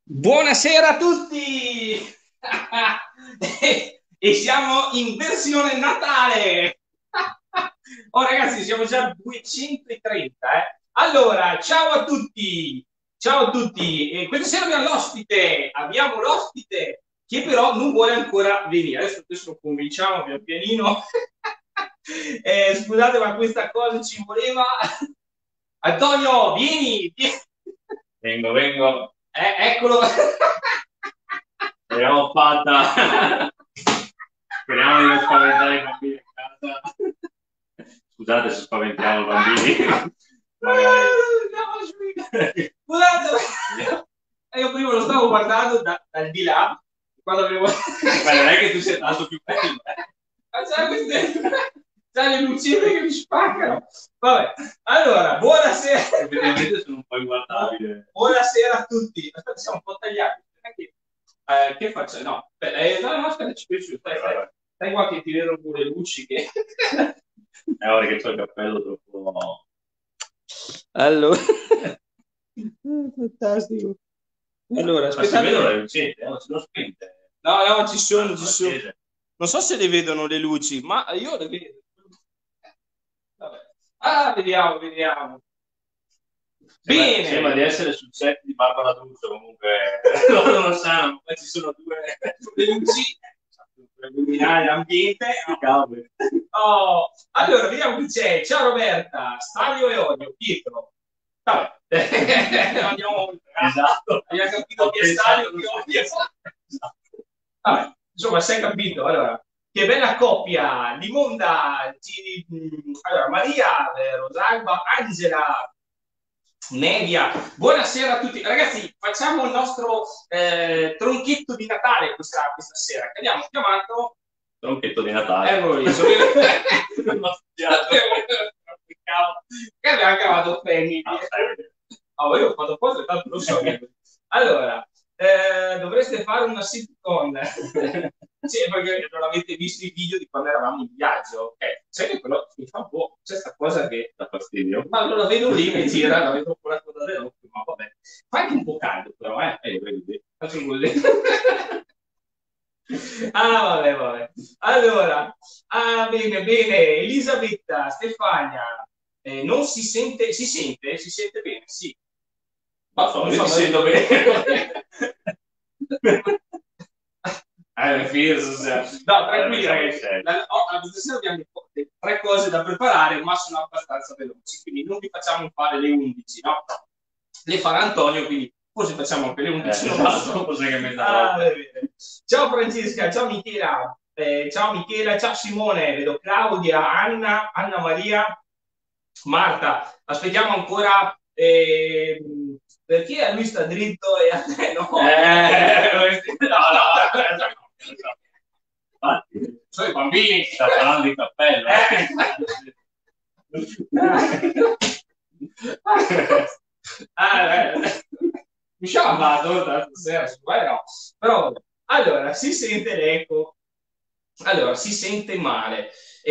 Buonasera a tutti! E siamo in versione Natale! Oh ragazzi, siamo già a 230, eh? Allora, ciao a tutti! Ciao a tutti! E questa sera abbiamo l'ospite che però non vuole ancora venire. Adesso lo convinciamo pian pianino. Scusate, ma questa cosa ci voleva. Antonio, vieni! Vengo, vengo. Eccolo. L'abbiamo fatta. Speriamo di non spaventare i bambini a casa. Scusate se spaventiamo i bambini. Magari. Scusate. Io prima lo stavo guardando dal di là, quando avevo. Ma non è che tu sei tanto più bello. Ma c'è le lucine che mi spaccano. Vabbè, allora, buonasera. Effettivamente sono un po' inguardabile. Buonasera a tutti. Aspetta, siamo un po' tagliati. Che faccio? No, no, aspetta, ci penso. Stai qua che ti vedo con le luci che. È ora che ho il cappello troppo. Allora, fantastico. Allora, Ma si aspettate. vedono le lucette, non si sono spente. No, no, ci sono, ci Sono sono. accese. Non so se le vedono le luci, ma io le vedo. Vabbè. Ah, vediamo, vediamo. Sembra Bene. di essere sul set di Barbara D'Urso, comunque loro non lo sanno, poi ci sono due Le luci per illuminare l'ambiente. cavoli. Oh, allora, vediamo chi c'è. Ciao Roberta, Stadio e Odio, Pietro. Vabbè, andiamo oltre. Esatto. Abbiamo capito chi è Stadio e chi Odio. Esatto. Vabbè, insomma, si è capito. Allora, che bella coppia, Limonda, allora, Maria, Rosalba, Angela, Media. Buonasera a tutti. Ragazzi, facciamo il nostro tronchetto di Natale questa sera, che abbiamo chiamato. Tronchetto di Natale. Lui, che abbiamo chiamato Fanny. Oh, io ho fatto apposta, tanto lo so. Allora, dovreste fare una sitcom. Sì, perché non avete visto i video di quando eravamo in viaggio. Sai che però mi fa un po', c'è questa cosa che Da fastidio. ma non la vedo lì che gira, la vedo con la coda dell'occhio, ma vabbè. Fa anche un po' caldo però, eh? Vedi. Faccio così. Ah, vabbè, vabbè. Allora, bene, bene. Elisabetta, Stefania, non si sente, si sente? Si sente bene, sì. Ma so, Non io so, ti sento bene. No, tranquilli ragazzi. Stasera abbiamo tre cose da preparare, ma sono abbastanza veloci, quindi non vi facciamo fare le 11, no? Le farà Antonio, quindi forse facciamo anche le 11. Esatto, cos'è che mi dà? Ciao Francesca, ciao Michela, ciao Simone, vedo Claudia, Anna Maria, Marta. Aspettiamo ancora perché a lui sta dritto e a te no? Infatti, sono i bambini che stanno parlando di cappello. Riusciamo a fare la torta stasera? No. Però, allora, si sente l'eco. Allora, si sente male.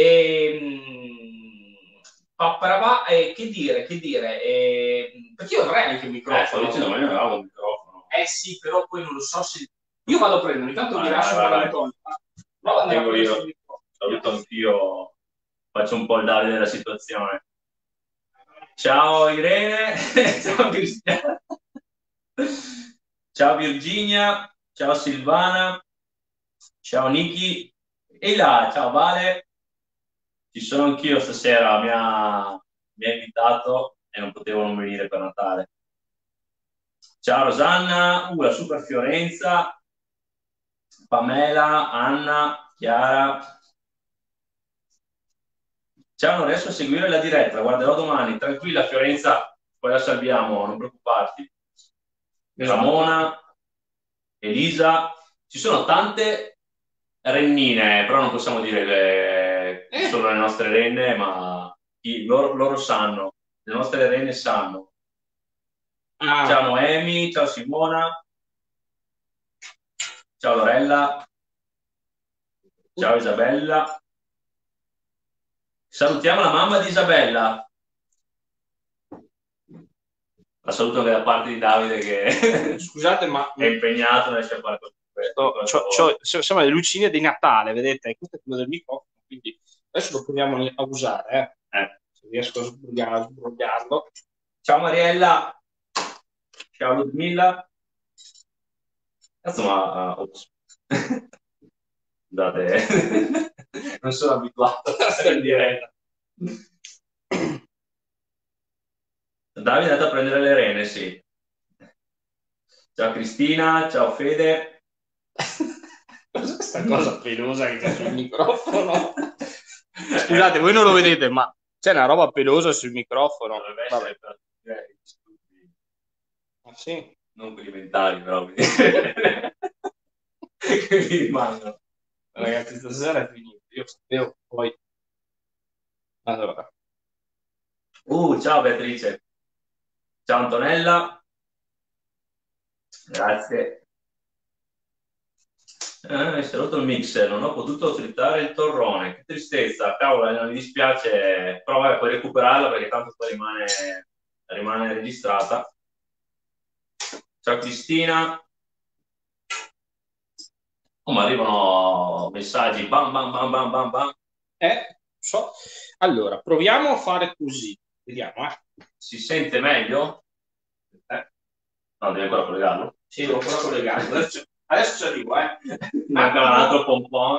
Che dire, che dire? Perché io avrei anche il microfono. Sto dicendo, ma io non avevo un microfono. Sì, però poi non lo so se. Io vado a prendere, intanto vi Vai, lascio vai, con la vai. microfono. Prova ad andare a Tengo prendere il io. microfono. Saluto anch'io. Faccio un po' il Davide della situazione. Ciao Irene. Ciao Cristiana. Ciao Virginia. Ciao Silvana. Ciao Niki. E là, ciao Vale. Ci sono anch'io stasera, mi ha invitato e non potevo non venire per Natale. Ciao Rosanna, la super Fiorenza, Pamela, Anna, Chiara. Ciao, non riesco a seguire la diretta, la guarderò domani. Tranquilla Fiorenza, poi la salviamo, non preoccuparti. Ramona, Elisa, ci sono tante rennine, però non possiamo dire che sono le nostre renne, ma loro sanno, le nostre renne sanno. Ciao Noemi, ciao Simona, ciao Lorella, ciao Isabella. Salutiamo la mamma di Isabella. La saluto anche da parte di Davide che Scusate, ma è impegnato nel fare questo. siamo le lucine di Natale, vedete? Questo è quello del microfono, quindi adesso lo proviamo a usare, se riesco a sbrogliarlo. Ciao Mariella, ciao Ludmilla. Cazzo, ma ops. Scusate, non sono abituato a stare in diretta. Davide è andato a prendere le rene, sì. Ciao Cristina, ciao Fede. Cos'è questa cosa pelosa che c'è sul microfono? Scusate, voi non lo vedete, ma c'è una roba pelosa sul microfono. Dovrebbe essere per ah, sì? non quelli mentali, però che mi rimangono. Ragazzi, stasera è finito. Io sapevo poi. Allora. Ciao Beatrice. Ciao Antonella. Grazie. Mi si è rotto il mixer, non ho potuto utilizzare il torrone. Che tristezza, cavolo, non mi dispiace. Però vabbè, puoi recuperarla perché tanto poi rimane registrata. Ciao Cristina. Oh, ma arrivano messaggi, bam bam bam bam bam bam. So. Allora, proviamo a fare così. Vediamo, Si sente meglio? No, devi ancora collegarlo? Sì, devo ancora collegarlo. Adesso ci arrivo, Manca un altro pompon.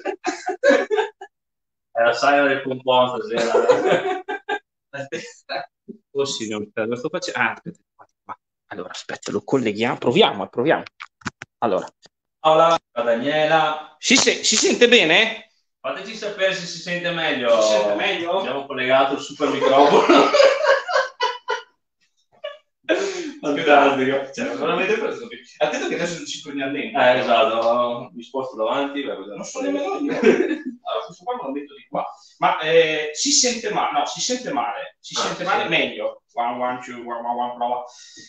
È la sagra del pompon stasera. Oh sì, lo sto facendo. Aspetta. Allora, aspetta, lo colleghiamo. Proviamo. Allora. Ciao Daniela. Si sente bene? Fateci sapere se si sente meglio. Si sente meglio? Abbiamo collegato il super microfono. Fantastico. Cioè, non avete preso. Attento che adesso non ci torniamo dentro. Esatto. Mi sposto davanti. Non so nemmeno io. Allora, questo qua me lo metto di qua. Ma si sente male? No, si sente male. Si sente male sì. Meglio. One, two, prova.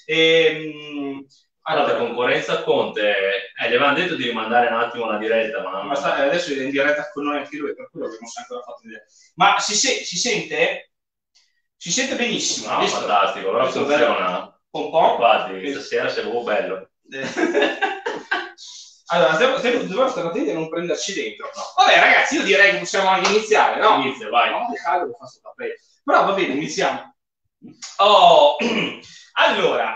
Allora, concorrenza Conte, gli avevano detto di rimandare un attimo la diretta, ma adesso è in diretta con noi anche lui, per quello che non si è ancora fatto vedere. Ma si sente? Si sente benissimo. No, fantastico, allora funziona. Un po'. Infatti, stasera sei proprio bello. Allora, dobbiamo stare attenti a non prenderci dentro. No. Vabbè, ragazzi, io direi che possiamo anche iniziare, no? Inizia, vai. No, però va bene, iniziamo. Oh, allora.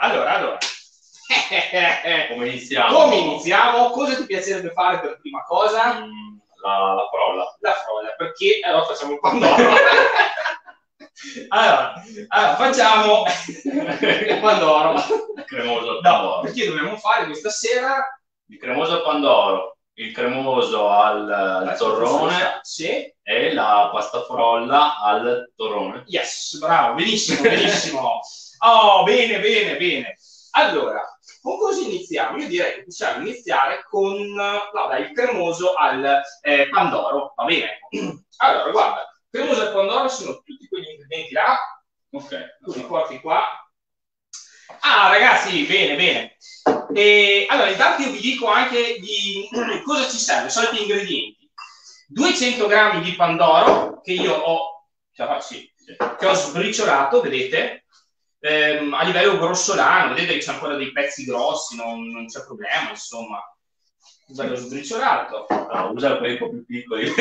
Come iniziamo? Cosa ti piacerebbe fare per prima cosa? La frolla. La frolla, perché allora facciamo il pandoro. allora, facciamo il pandoro. Cremoso al pandoro. No, perché dobbiamo fare questa sera il cremoso al pandoro, il cremoso al torrone sì. E la pasta frolla al torrone. Yes, bravo, benissimo. Oh, bene. Allora, con cosa iniziamo? Io direi che possiamo iniziare con il cremoso al pandoro, va bene? Allora, guarda, il cremoso al pandoro sono tutti quegli ingredienti là. Ok. Tu li porti qua. Ah, ragazzi, bene. Allora, intanto io vi dico anche di cosa ci serve, i soliti ingredienti. 200 grammi di pandoro che io ho, che ho sbriciolato, vedete? A livello grossolano, vedete che c'è ancora dei pezzi grossi, non c'è problema, insomma, bello sbriciolato. No, usa quelli un po' più piccoli.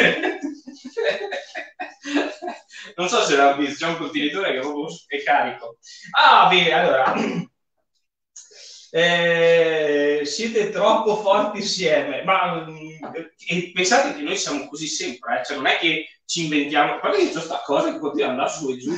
Non so se l'ha visto, c'è un contenitore che proprio è carico. Ah, bene, allora. Siete troppo forti insieme, ma pensate che noi siamo così sempre, cioè non è che ci inventiamo, guarda che c'è questa cosa che continua ad andare su e giù.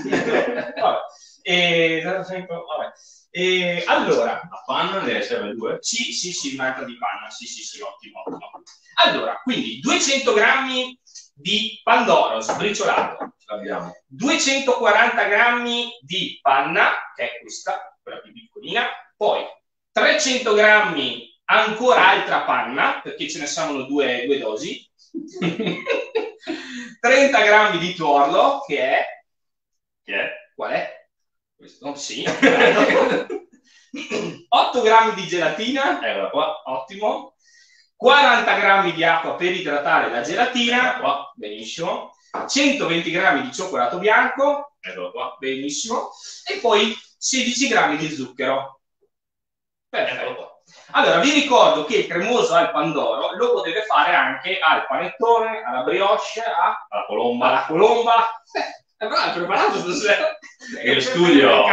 Allora, la panna ne serve 2? Sì, un'altra di panna, sì, ottimo. Allora, quindi 200 grammi di pandoro sbriciolato, abbiamo 240 grammi di panna, che è questa, quella più piccolina, poi 300 grammi ancora altra panna, perché ce ne saranno due dosi, 30 grammi di tuorlo, che è? Qual è? Questo? Sì. 8 grammi di gelatina, eccola qua, ottimo. 40 grammi di acqua per idratare la gelatina, qua, benissimo. 120 grammi di cioccolato bianco, eccola qua, benissimo. E poi 16 grammi di zucchero. Perfetto. Allora, vi ricordo che il cremoso al pandoro lo potete fare anche al panettone, alla brioche, alla colomba. Alla colomba. Bravo, preparato stasera. Il studio.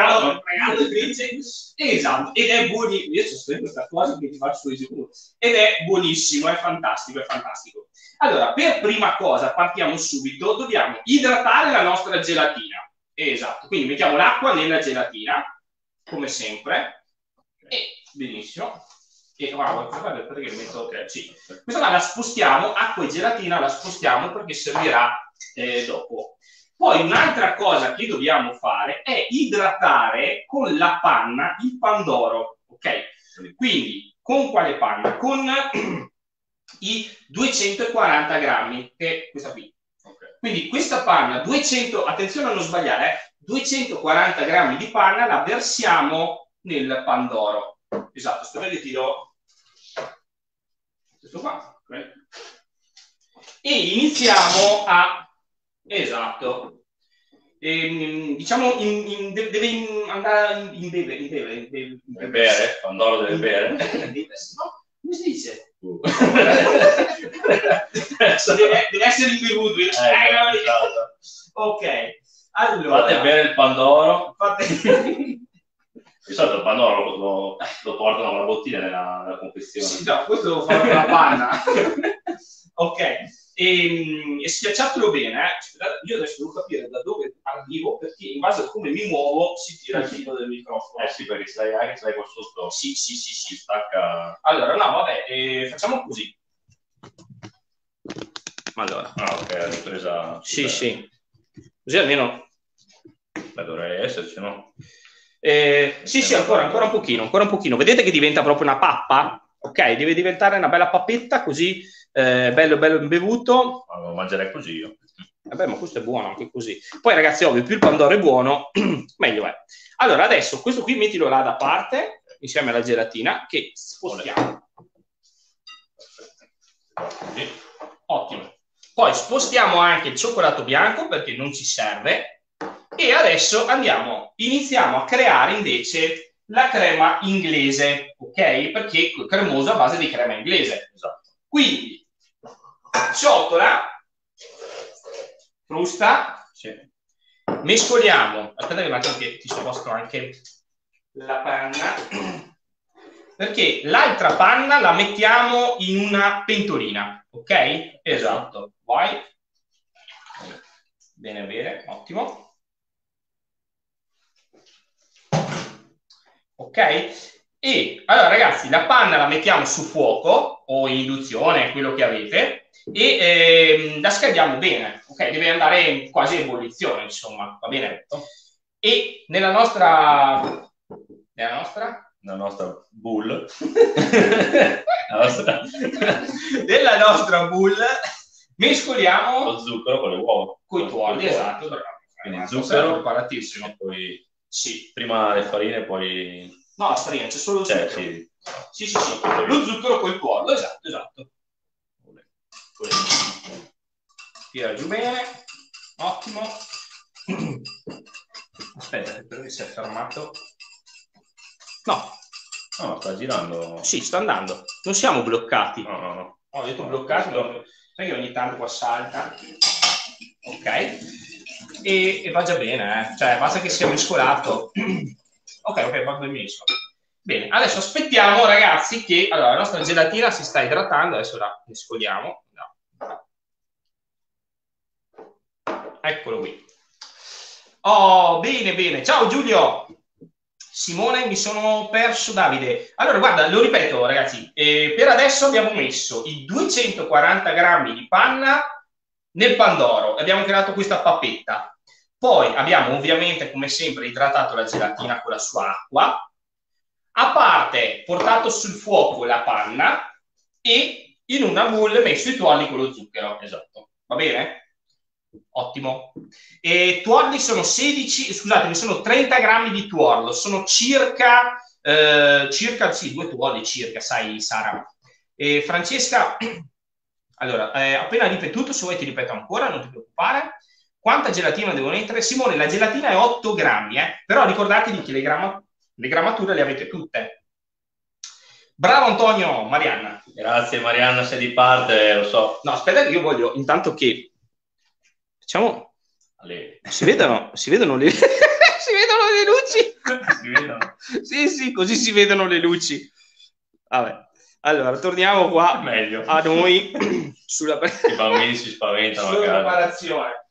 Esatto, ed è buonissimo. Io sto in questa cosa che ti faccio sicuro. Ed è buonissimo, è fantastico, è fantastico. Allora, per prima cosa, partiamo subito, dobbiamo idratare la nostra gelatina. Esatto, quindi mettiamo l'acqua nella gelatina, come sempre. E benissimo. E guarda, perché metto, okay, sì. Questa qua la spostiamo, acqua e gelatina la spostiamo perché servirà dopo. Poi un'altra cosa che dobbiamo fare è idratare con la panna il pandoro, ok? Quindi con quale panna? Con i 240 grammi, che è questa qui. Okay. Quindi questa panna, 200, attenzione a non sbagliare, 240 grammi di panna la versiamo nel pandoro. Esatto, sto vedendo tiro questo qua. Okay. E iniziamo a... Esatto. Diciamo, deve andare in bere, pandoro deve bere. No? Come si dice? Deve essere imbevuto. Esatto. Ok, allora... Fate bere il pandoro. Di solito il pandoro lo portano con la bottiglia nella confezione. Sì, no, questo devo fare con la panna. Ok, e schiacciatelo bene. Io adesso devo capire da dove arrivo, perché in base a come mi muovo si tira il filo del microfono. Sì, perché stai qua sotto. Sì. Stacca. Allora, no, vabbè, facciamo così. Allora. Ok, la ripresa. Sì. Così almeno... Beh, dovrei esserci, no? Sì, ancora un pochino. Vedete che diventa proprio una pappa? Ok, deve diventare una bella pappetta, così bello imbevuto. Lo mangerei così io. Vabbè, ma questo è buono anche così. Poi, ragazzi, ovvio, più il pandoro è buono, meglio è. Allora, adesso questo qui mettilo là da parte, insieme alla gelatina, che spostiamo. Ottimo. Poi spostiamo anche il cioccolato bianco, perché non ci serve. E adesso iniziamo a creare invece la crema inglese, ok? Perché cremoso a base di crema inglese. Esatto. Quindi, ciotola, frusta, sì. Mescoliamo. Aspetta che faccio che ti sposto anche la panna, perché l'altra panna la mettiamo in una pentolina, ok? Esatto. Vai. Bene, ottimo. Ok? E allora ragazzi, la panna la mettiamo su fuoco o in induzione, quello che avete, e la scaldiamo bene, ok? Deve andare quasi a ebollizione, insomma, va bene? E nella nostra bowl nella nostra bowl mescoliamo lo zucchero con le uova, con i tuorli, esatto. Quindi zucchero preparatissimo. E poi sì. Prima le farine, poi... No, la farina, c'è solo lo zucchero. Sì. Lo zucchero col tuorlo, esatto. Tira giù bene. Ottimo. Aspetta, però si è fermato. No, sta girando. Sì, sta andando. Non siamo bloccati. No. Ho detto bloccati, sai che ogni tanto qua salta. Ok. E va già bene, cioè basta che sia mescolato. Ok, va benissimo. Bene, adesso aspettiamo ragazzi che allora, la nostra gelatina si sta idratando, adesso la mescoliamo. No. Eccolo qui. Oh, bene. Ciao Giulio. Simone, mi sono perso Davide. Allora, guarda, lo ripeto ragazzi, per adesso abbiamo messo i 240 grammi di panna nel pandoro, abbiamo creato questa pappetta. Poi abbiamo ovviamente, come sempre, idratato la gelatina con la sua acqua. A parte, portato sul fuoco la panna e in una bowl messo i tuorli con lo zucchero. Esatto. Va bene? Ottimo. E tuorli sono 30 grammi di tuorlo. Sono circa sì, 2 tuorli circa, sai Sara. Francesca, allora, appena ripetuto, se vuoi ti ripeto ancora, non ti preoccupare. quanta gelatina devo mettere? Simone, la gelatina è 8 grammi, però ricordatevi che le grammature le avete tutte. Bravo Antonio, Marianna. Grazie Marianna, sei di parte, lo so. No, aspetta che io voglio intanto che facciamo... Si vedono le... si vedono le luci? Si vedono? Sì, così si vedono le luci. Vabbè. Allora, torniamo qua meglio a noi sulla... I bambini si spaventano. Sulla preparazione.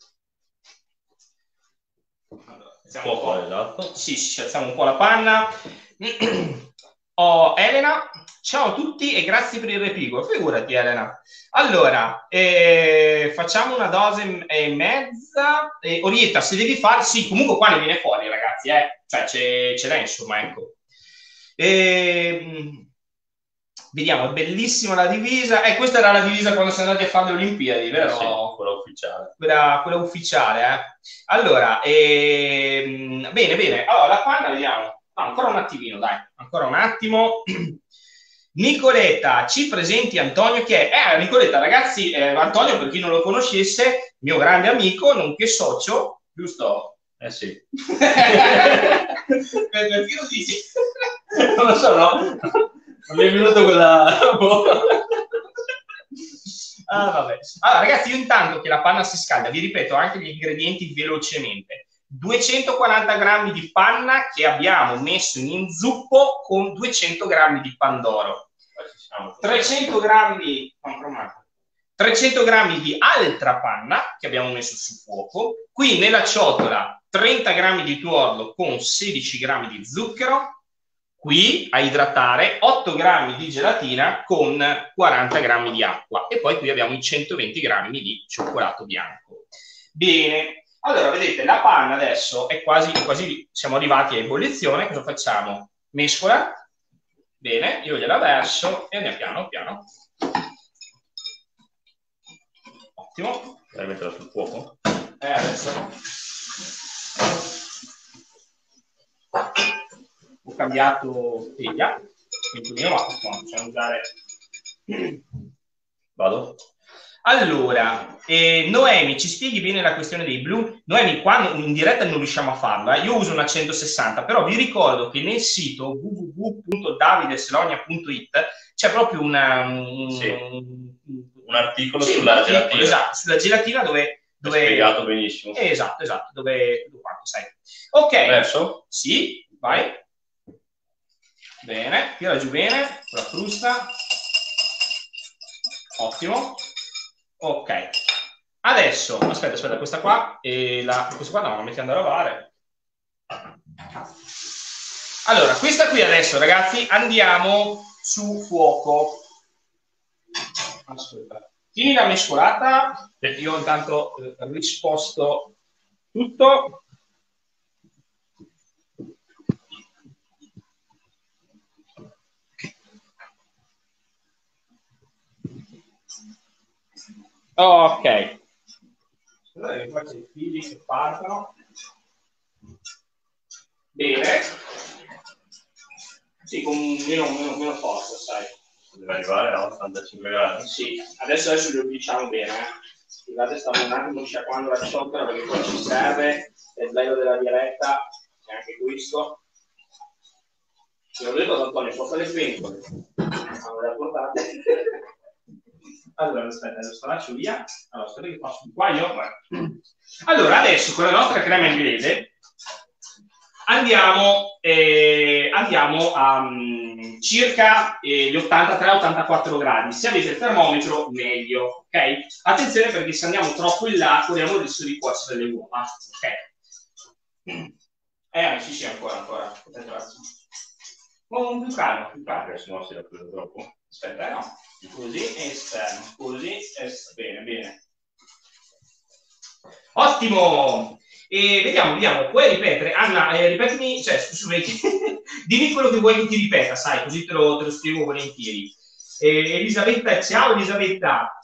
Allora, esatto. Sì, alziamo un po' la panna. Elena, ciao a tutti e grazie per il repigo. Figurati Elena. Allora, facciamo una dose e mezza. Orietta, se devi fare, sì, comunque qua ne viene fuori ragazzi, cioè ce l'è insomma, ecco. Vediamo, è bellissima la divisa. Questa era la divisa quando siamo andati a fare le Olimpiadi, vero? Sì, quella ufficiale. Quella ufficiale, Allora, bene. Allora, la panna, vediamo. Ancora un attimino, dai. Ancora un attimo. Nicoletta, ci presenti Antonio che è? Perché ragazzi, Antonio, per chi non lo conoscesse, mio grande amico, nonché socio, giusto? Sì. Per chi lo dici? Non lo so, no? Non mi è venuto quella... Vabbè. Allora, ragazzi, io intanto che la panna si scalda, vi ripeto anche gli ingredienti velocemente. 240 grammi di panna che abbiamo messo in inzuppo con 200 grammi di pandoro. 300 grammi di altra panna che abbiamo messo su fuoco. Qui nella ciotola 30 grammi di tuorlo con 16 grammi di zucchero. Qui a idratare 8 grammi di gelatina con 40 grammi di acqua e poi qui abbiamo i 120 grammi di cioccolato bianco. Bene, allora vedete la panna adesso è quasi siamo arrivati a ebollizione. Cosa facciamo? Mescola. Bene, io gliela verso e andiamo piano. Ottimo. Devi metterla sul fuoco? Adesso. Ho cambiato teglia, quindi io possiamo usare. Vado? Allora, Noemi, ci spieghi bene la questione dei blu? Noemi, qua in diretta non riusciamo a farlo, io uso una 160, però vi ricordo che nel sito www.davideslonia.it c'è proprio un articolo sulla gelatina. Esatto, sulla gelatina dove è spiegato benissimo. Esatto, dove tutto quanto, sai. Ok. Verso? Sì, vai. Bene, tira giù bene, con la frusta. Ottimo. Ok. Adesso, aspetta, questa qua, questa qua no, la mettiamo da lavare. Allora, questa qui adesso, ragazzi, andiamo su fuoco. Aspetta. Tieni la mescolata, io intanto risposto tutto. Ok. Allora, faccio i fili che partono. Bene. Sì, con meno forza, sai. Deve arrivare a 85 gradi. Sì, adesso lo diciamo bene. Scusate, stavo un attimo sciacquando la ciotola perché poi ci serve. È il bello della diretta, è anche questo. Ti ho detto, Antonio, porta le pentole. Allora, portate. Allora, aspetta, adesso lascio via. Allora, aspetta che passo qua io. Allora, adesso con la nostra crema inglese andiamo a circa gli 83-84 gradi. Se avete il termometro, meglio, ok? Attenzione perché se andiamo troppo in là corriamo il rischio di cuocere le uova, ok? Sì, ancora. Con più calma, se no si è preso troppo. Aspetta, no. Così, esterno, così, bene. Ottimo! E vediamo, puoi ripetere? Anna, ripetimi, dimmi quello che vuoi che ti ripeta, sai, così te lo spiego volentieri. Elisabetta, ciao Elisabetta.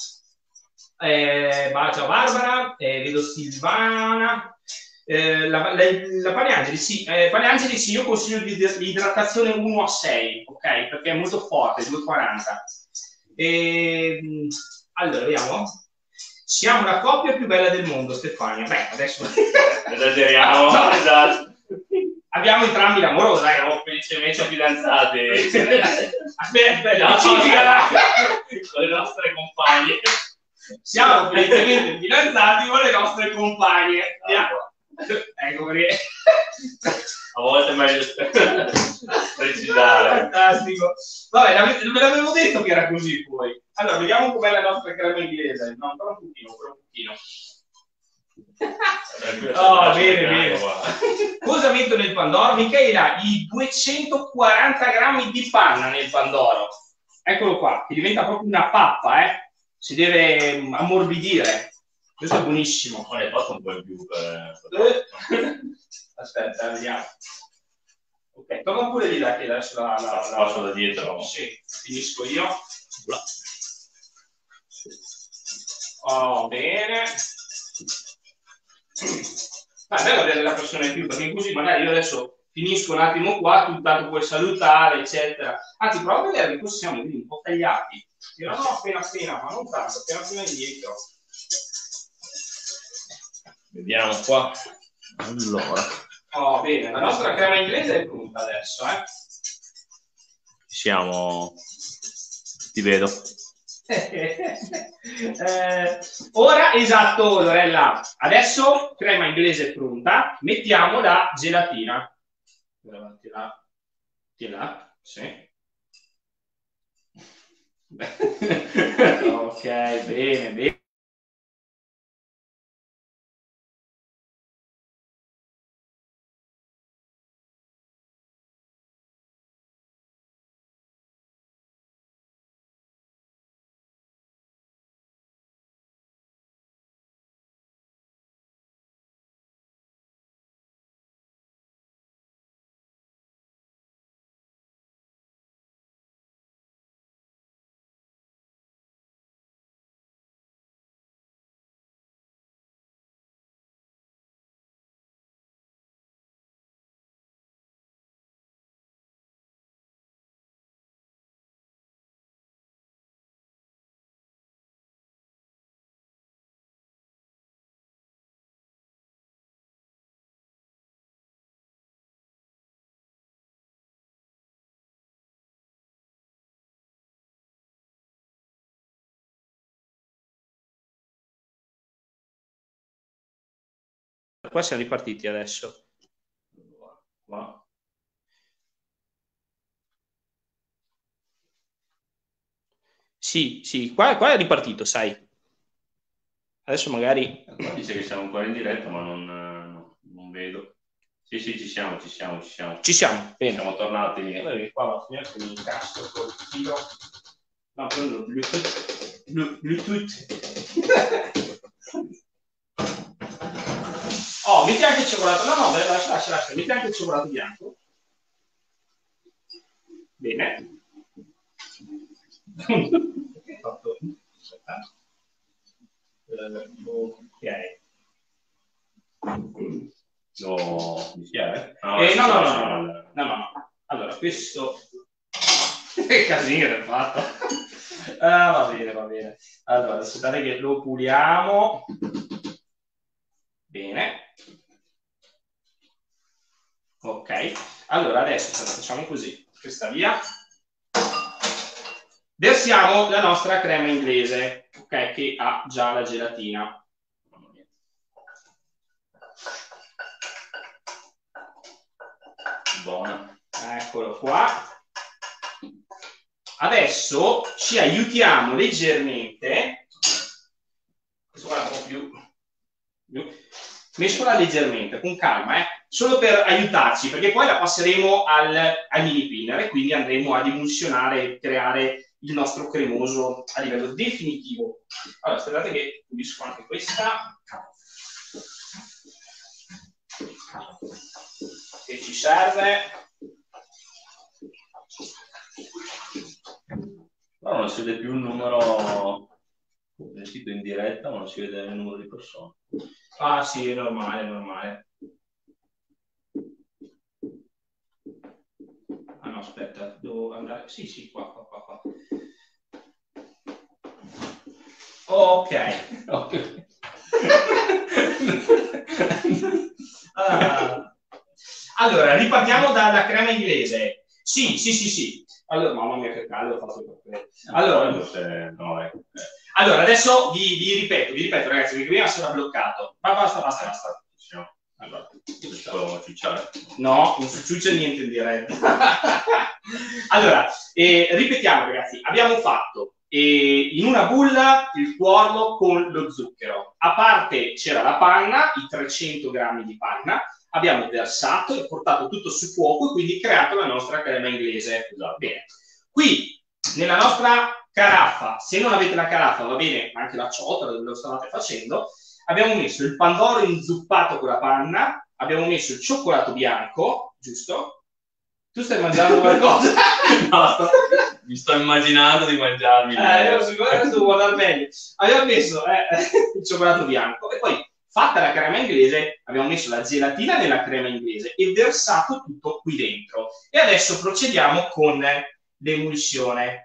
Ciao Barbara, vedo Silvana. La Paleangeli, sì. Paleangeli, sì, io consiglio l'idratazione 1 a 6, ok? Perché è molto forte, 2,40. Allora, vediamo. Siamo la coppia più bella del mondo, Stefania. Beh, adesso esageriamo. No, esatto. Abbiamo entrambi l'amorosa, siamo felicemente fidanzati. Aspetta, no, con le nostre compagne. Siamo felicemente fidanzati con le nostre compagne. Ecco perché a volte è meglio precisare. Fantastico. Vabbè, ve l'avevo detto che era così poi. Allora, vediamo com'è la nostra crema inglese. No, però un pochino, Oh, bene, bene. Cosa metto nel pandoro? Michela, i 240 grammi di panna nel pandoro. Eccolo qua, che diventa proprio una pappa, si deve ammorbidire. Questo è buonissimo. Non è fatto un po' in più Aspetta, vediamo. Ok, tocca pure lì da che adesso la passo da dietro. Sì, finisco io. Oh, bene. Ma è bello avere la persona in più, perché così magari io adesso finisco un attimo qua, tu tanto puoi salutare, eccetera. Anzi, prova a vedere che qua siamo un po' tagliati. Io no, appena, ma non tanto, appena indietro. Vediamo qua. Allora. Oh, bene, la nostra crema inglese è pronta adesso, Siamo... Ti vedo. Ora, esatto, Lorella. Adesso crema inglese pronta. Mettiamo la gelatina. Là, sì. Ok, bene, bene. Qua siamo ripartiti adesso. Qua. Sì, qua è ripartito, sai. Adesso magari... Dice che siamo ancora in diretta, ma non vedo. Sì, ci siamo. Ci siamo, bene. Siamo tornati. Qua va a finire che mi incastro col filo. No, prendo il Bluetooth. Oh, metti anche il cioccolato. No, lascia. Metti anche il cioccolato bianco. Bene. Ok. No, mi chiede? No. Allora, questo... Che casino è fatto. Va bene. Allora, aspettate che lo puliamo. Bene. Ok. Allora, adesso facciamo così. Questa via. Versiamo la nostra crema inglese, ok, che ha già la gelatina. Buona. Eccolo qua. Adesso ci aiutiamo leggermente. Questo qua è un po' più. Mescola leggermente, con calma, solo per aiutarci, perché poi la passeremo al mini pinner e quindi andremo ad emulsionare e creare il nostro cremoso a livello definitivo. Allora, aspettate che pulisco anche questa. Che ci serve. Però non si vede più il numero sito in diretta, ma non si vede il numero di persone. Ah sì, è normale. Ah no, aspetta, devo andare... Sì, qua. Ok. Allora, ripartiamo dalla crema inglese. Sì. Allora, mamma mia, che caldo ho fatto per te. Allora, adesso vi ripeto, ragazzi, perché prima si era bloccato. Ma basta. Allora, no, non si ciuccia niente in diretta. Allora, ripetiamo, ragazzi, abbiamo fatto in una bulla il tuorlo con lo zucchero. A parte c'era la panna, i 300 grammi di panna, abbiamo versato e portato tutto su fuoco e quindi creato la nostra crema inglese. Bene. Qui, nella nostra caraffa, se non avete la caraffa va bene anche la ciotola dove lo stavate facendo, abbiamo messo il pandoro inzuppato con la panna, abbiamo messo il cioccolato bianco, giusto? Tu stai mangiando qualcosa? No, mi sto immaginando di mangiarmi. Io sicuramente devo guardare meglio. Abbiamo messo il cioccolato bianco e poi, fatta la crema inglese, abbiamo messo la gelatina nella crema inglese e versato tutto qui dentro. E adesso procediamo con l'emulsione.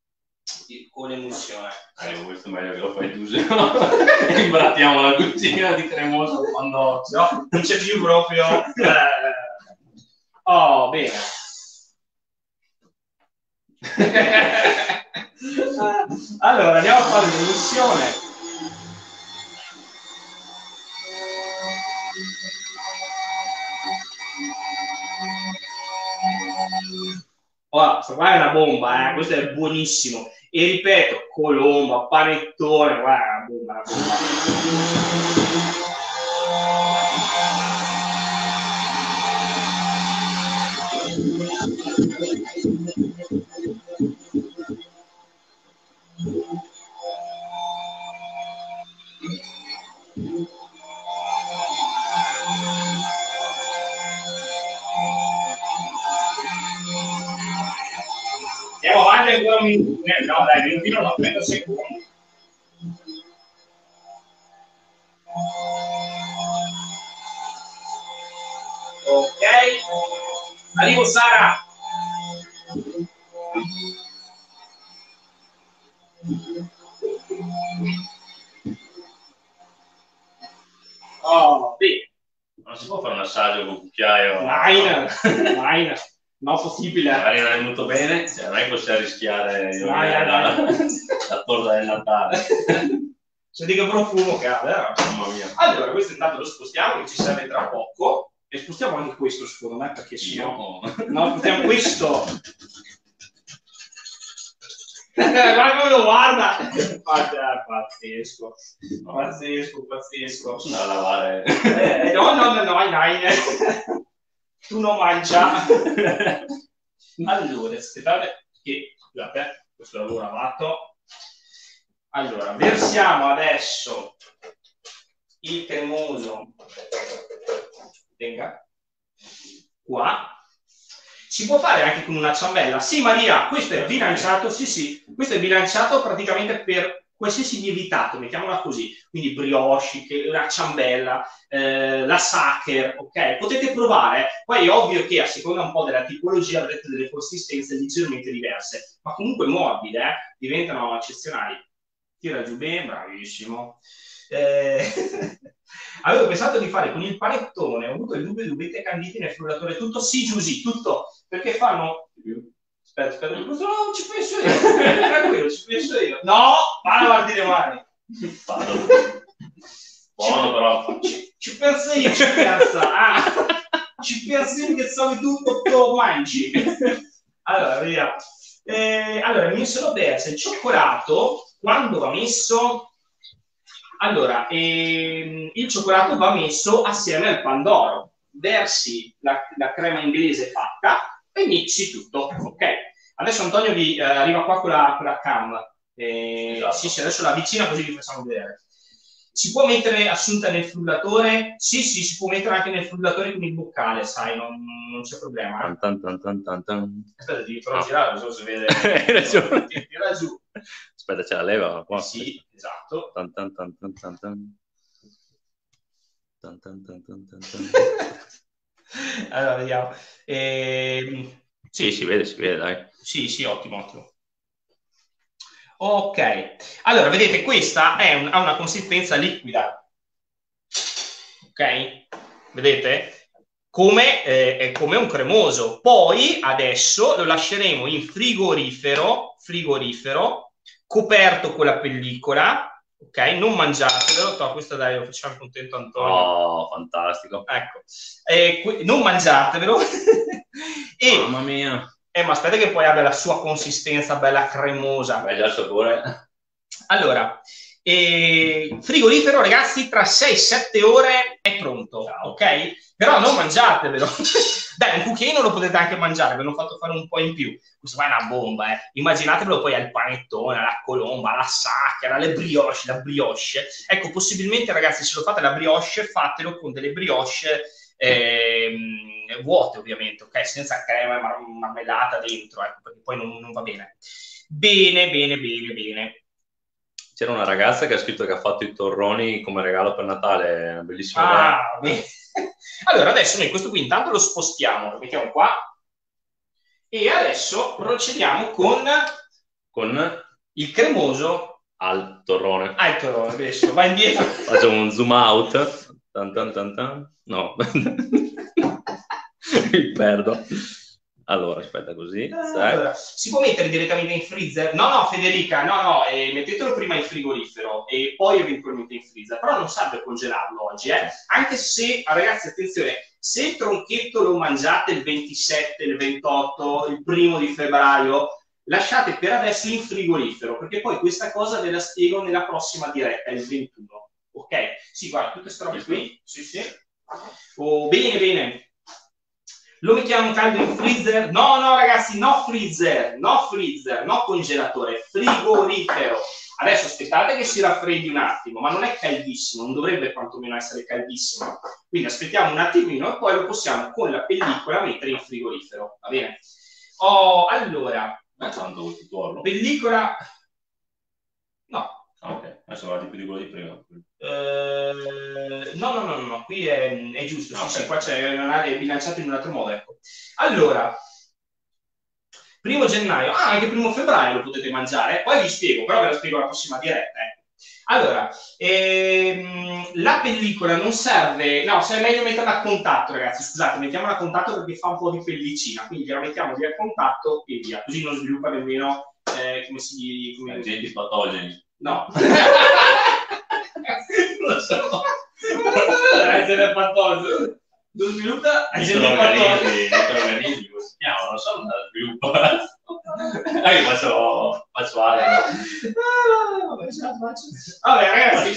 Questo è meglio che lo fai tu, se no imbrattiamo la cucina di cremoso quando no, non c'è più proprio. Oh, bene. Allora, andiamo a fare l'emulsione. Ora, questa qua è una bomba, questo è buonissimo. E ripeto, colomba, panettone, guarda, una bomba. Andiamo avanti ancora un minuto. No, dai, minutino no, 30 secondi. Ok. Arrivo Sara. Oh, bene. Non si può fare un assaggio con cucchiaio? Nein. No, possibile. Magari non è venuto bene, cioè, non è che possiamo rischiare la torta del Natale. Senti che profumo che ha, vero? Mamma mia. Allora, questo intanto lo spostiamo, che ci serve tra poco. E spostiamo anche questo, secondo me, perché sì. No, spostiamo questo. Guarda come lo guarda! Pazzesco. Da lavare. No. Tu non mangia. Allora, aspettate che, scusate, questo lavoro fatto. Allora, versiamo adesso il cremoso. Venga. Qua. Si può fare anche con una ciambella. Sì, Maria, questo è bilanciato, sì. Questo è bilanciato praticamente per qualsiasi lievitato, mettiamola così. Quindi brioche, una ciambella, la sacher, ok? Potete provare. Poi è ovvio che a seconda un po' della tipologia avrete delle consistenze leggermente diverse, ma comunque morbide, diventano eccezionali. Tira giù bene, bravissimo. Avevo pensato di fare con il panettone, ho avuto il dubbio di uvette candite nel frullatore, tutto sì, Giusy, tutto, perché fanno... Aspetta, non ci penso io, tranquillo, ci penso io. No, va a lavarti le mani. Buono però. Ci penso io, ci penso io che so che tu lo mangi. Allora, vediamo. Allora, mi sono persa il cioccolato, quando va messo... Allora, il cioccolato va messo assieme al pandoro. Versi la crema inglese fatta e mixi tutto. Ok. Adesso Antonio arriva qua con la cam. Esatto. Sì, adesso la avvicina così vi facciamo vedere. Si può mettere assunta nel frullatore? Sì, si può mettere anche nel frullatore con il boccale, sai, non c'è problema. Aspetta, devi però girare, non so se vede. Tira giù. Aspetta, c'è la leva qua. Sì, esatto. Allora, vediamo. Sì, si vede, dai. Sì, ottimo. Ok, Allora, vedete, questa ha una consistenza liquida, ok? Vedete? È come un cremoso. Poi, adesso, lo lasceremo in frigorifero, coperto con la pellicola, ok? Non mangiatelo, questo dai, lo facciamo contento Antonio. Oh, fantastico. Ecco, non mangiatevelo. Mamma mia. Ma aspetta che poi abbia la sua consistenza bella cremosa. Beh, già il sapore. Allora, frigorifero, ragazzi, tra 6-7 ore è pronto, ok? Però non mangiatevelo. Dai, un cucchiaino lo potete anche mangiare, ve l'ho fatto fare un po' in più. Questo qua è una bomba, eh. Immaginatevelo poi al panettone, alla colomba, alla sacchera, alle brioche, la brioche. Ecco, possibilmente, ragazzi, se lo fate la brioche, fatelo con delle brioche vuote, ovviamente, ok? Senza crema e marmellata dentro, ecco, perché poi non va bene. Bene. C'era una ragazza che ha scritto che ha fatto i torroni come regalo per Natale, una bellissima idea. Bene. Allora, adesso noi questo qui intanto lo spostiamo, lo mettiamo qua e adesso procediamo con il cremoso al torrone. Al torrone, adesso va indietro. Facciamo un zoom out. No. Mi perdo. Allora, aspetta così. Allora, si può mettere direttamente in freezer? No, Federica, no, mettetelo prima in frigorifero e poi eventualmente in freezer, però non serve congelarlo oggi, anche se, ragazzi, attenzione, se il tronchetto lo mangiate il 27, il 28, il 1° di febbraio, lasciate per adesso in frigorifero, perché poi questa cosa ve la spiego nella prossima diretta, il 21, ok? Sì, guarda, tutte queste robe qui, sì. Oh, bene. Lo mettiamo caldo in freezer? No, ragazzi, no freezer, no congelatore, frigorifero. Adesso aspettate che si raffreddi un attimo, ma non è caldissimo, non dovrebbe quantomeno essere caldissimo. Quindi aspettiamo un attimino e poi lo possiamo con la pellicola mettere in frigorifero, va bene? Allora, pellicola... No. Ok, adesso guardi più di quello di prima. No, qui è giusto, sì, qua è bilanciato in un altro modo, ecco. Allora, 1° gennaio, anche 1° febbraio lo potete mangiare, poi vi spiego, però ve la spiego la prossima diretta, Allora, la pellicola non serve, no, se è meglio metterla a contatto, ragazzi, scusate, mettiamola a contatto perché fa un po' di pellicina, quindi la mettiamo via a contatto e via, così non sviluppa nemmeno, agenti patogeni. No. Lo so. Essere patogeno. Non sviluppa agenti patogeni. Organismi, come si chiama? Non so, non sviluppa. Io faccio altro. Vabbè, ragazzi.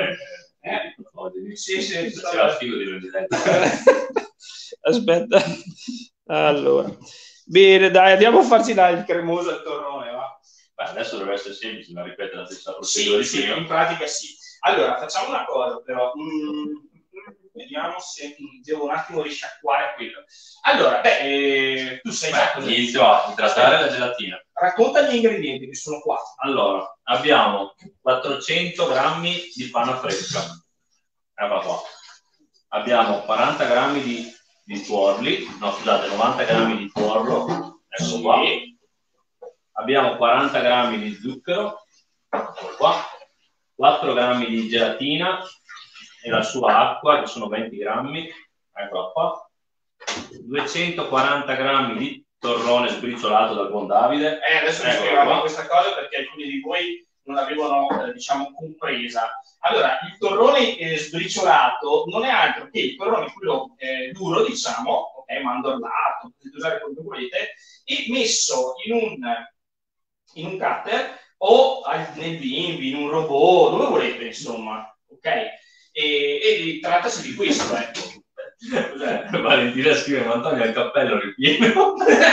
Sì. C'era figo di presidente. Aspetta. Allora. Bene, dai, andiamo a farci il cremoso al torrone, va. Beh, adesso deve essere semplice, non ripete la stessa procedura di prima. In pratica sì. Allora, facciamo una cosa però. Vediamo se devo un attimo risciacquare quello. Allora, tu sai già cosa. Inizio a idratare la gelatina. Racconta gli ingredienti che sono qua. Allora, abbiamo 400 grammi di panna fresca. Eccola qua. Abbiamo 40 grammi di tuorli. No, scusate, 90 grammi di tuorlo. Ecco qua. Abbiamo 40 grammi di zucchero, qua, 4 grammi di gelatina e la sua acqua, che sono 20 grammi, eccola qua, 240 grammi di torrone sbriciolato dal buon Davide. Adesso vi spiego questa cosa perché alcuni di voi non l'avevano, compresa. Allora, il torrone sbriciolato non è altro che il torrone quello duro, ok, mandorlato, potete usare quello che volete, e messo in un cutter o nel bimbi, in un robot, dove volete, insomma, ok? E trattasi di questo, ecco. Valentina scrive, ma Antonio ha il cappello ripieno.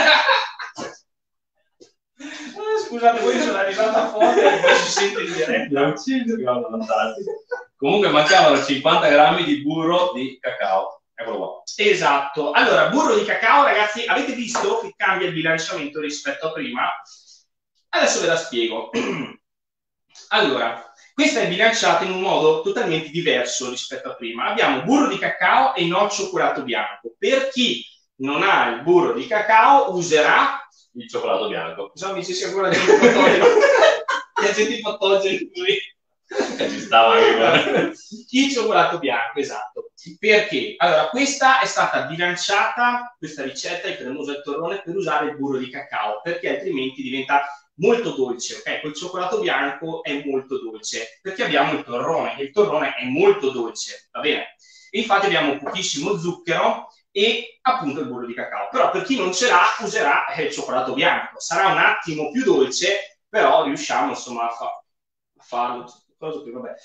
Scusate, voi sono arrivata forte e poi si sente in diretta. Comunque mancavano 50 grammi di burro di cacao. Eccolo qua. Esatto. Allora, burro di cacao, ragazzi, avete visto che cambia il bilanciamento rispetto a prima? Adesso ve la spiego. Allora, questa è bilanciata in un modo totalmente diverso rispetto a prima. Abbiamo burro di cacao e no cioccolato bianco. Per chi non ha il burro di cacao, userà il cioccolato bianco. Bisogna mi ci sia quella di per gente ipotogeni qui. Ci stava Il cioccolato bianco, esatto. Perché? Allora, questa è stata bilanciata, questa ricetta, il cremoso al torrone, per usare il burro di cacao, perché altrimenti diventa molto dolce. Ecco, il cioccolato bianco è molto dolce, perché abbiamo il torrone, e il torrone è molto dolce, va bene? E infatti abbiamo pochissimo zucchero e appunto il burro di cacao. Però per chi non ce l'ha, userà il cioccolato bianco. Sarà un attimo più dolce, però riusciamo insomma a farlo. Cosa che vabbè.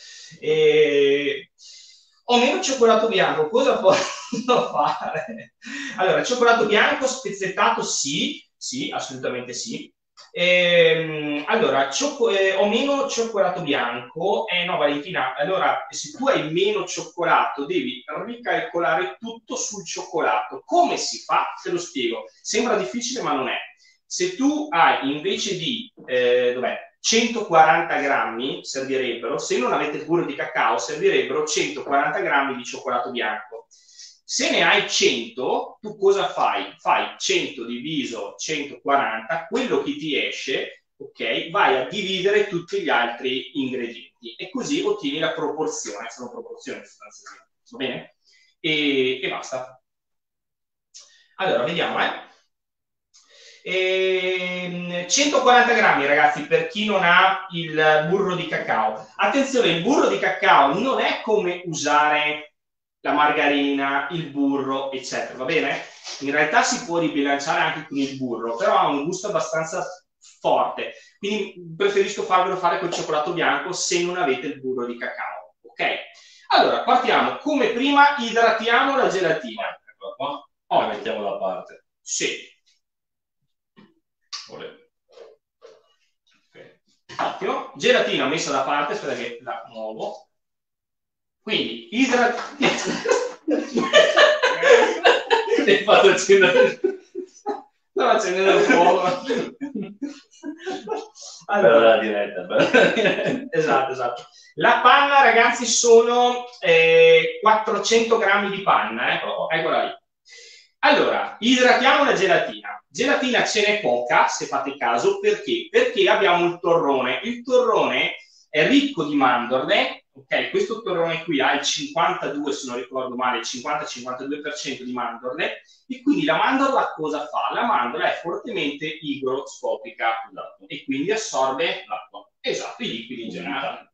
Ho meno cioccolato bianco, cosa posso fare? Allora, cioccolato bianco spezzettato sì, assolutamente sì. Allora, ho meno cioccolato bianco, no Valentina, allora se tu hai meno cioccolato devi ricalcolare tutto sul cioccolato. Come si fa? Te lo spiego. Sembra difficile ma non è. Se tu hai invece di, 140 grammi servirebbero, se non avete il burro di cacao servirebbero 140 grammi di cioccolato bianco. Se ne hai 100, tu cosa fai? Fai 100 diviso 140, quello che ti esce, ok? Vai a dividere tutti gli altri ingredienti e così ottieni la proporzione, sono proporzioni sostanzialmente, va bene? E basta. Allora, vediamo, 140 grammi ragazzi per chi non ha il burro di cacao. Attenzione, il burro di cacao non è come usare la margarina, il burro eccetera, va bene? In realtà si può ribilanciare anche con il burro, però ha un gusto abbastanza forte, quindi preferisco farvelo fare col cioccolato bianco se non avete il burro di cacao, ok? Allora partiamo, come prima idratiamo la gelatina. Eccola qua, la mettiamo da parte. Sì. Ottimo, gelatina messa da parte, aspetta che la muovo. Quindi hai fatto accendere, stavo accendendo il fuoco. Allora, la diretta. Esatto. La panna ragazzi sono 400 grammi di panna, eccola lì. Allora, idratiamo la gelatina. Gelatina ce n'è poca, se fate caso, perché? Perché abbiamo il torrone. Il torrone è ricco di mandorle, ok? Questo torrone qui ha il 52, se non ricordo male, il 50-52% di mandorle, e quindi la mandorla cosa fa? La mandorla è fortemente igroscopica, esatto, e quindi assorbe l'acqua. Esatto, i liquidi in generale.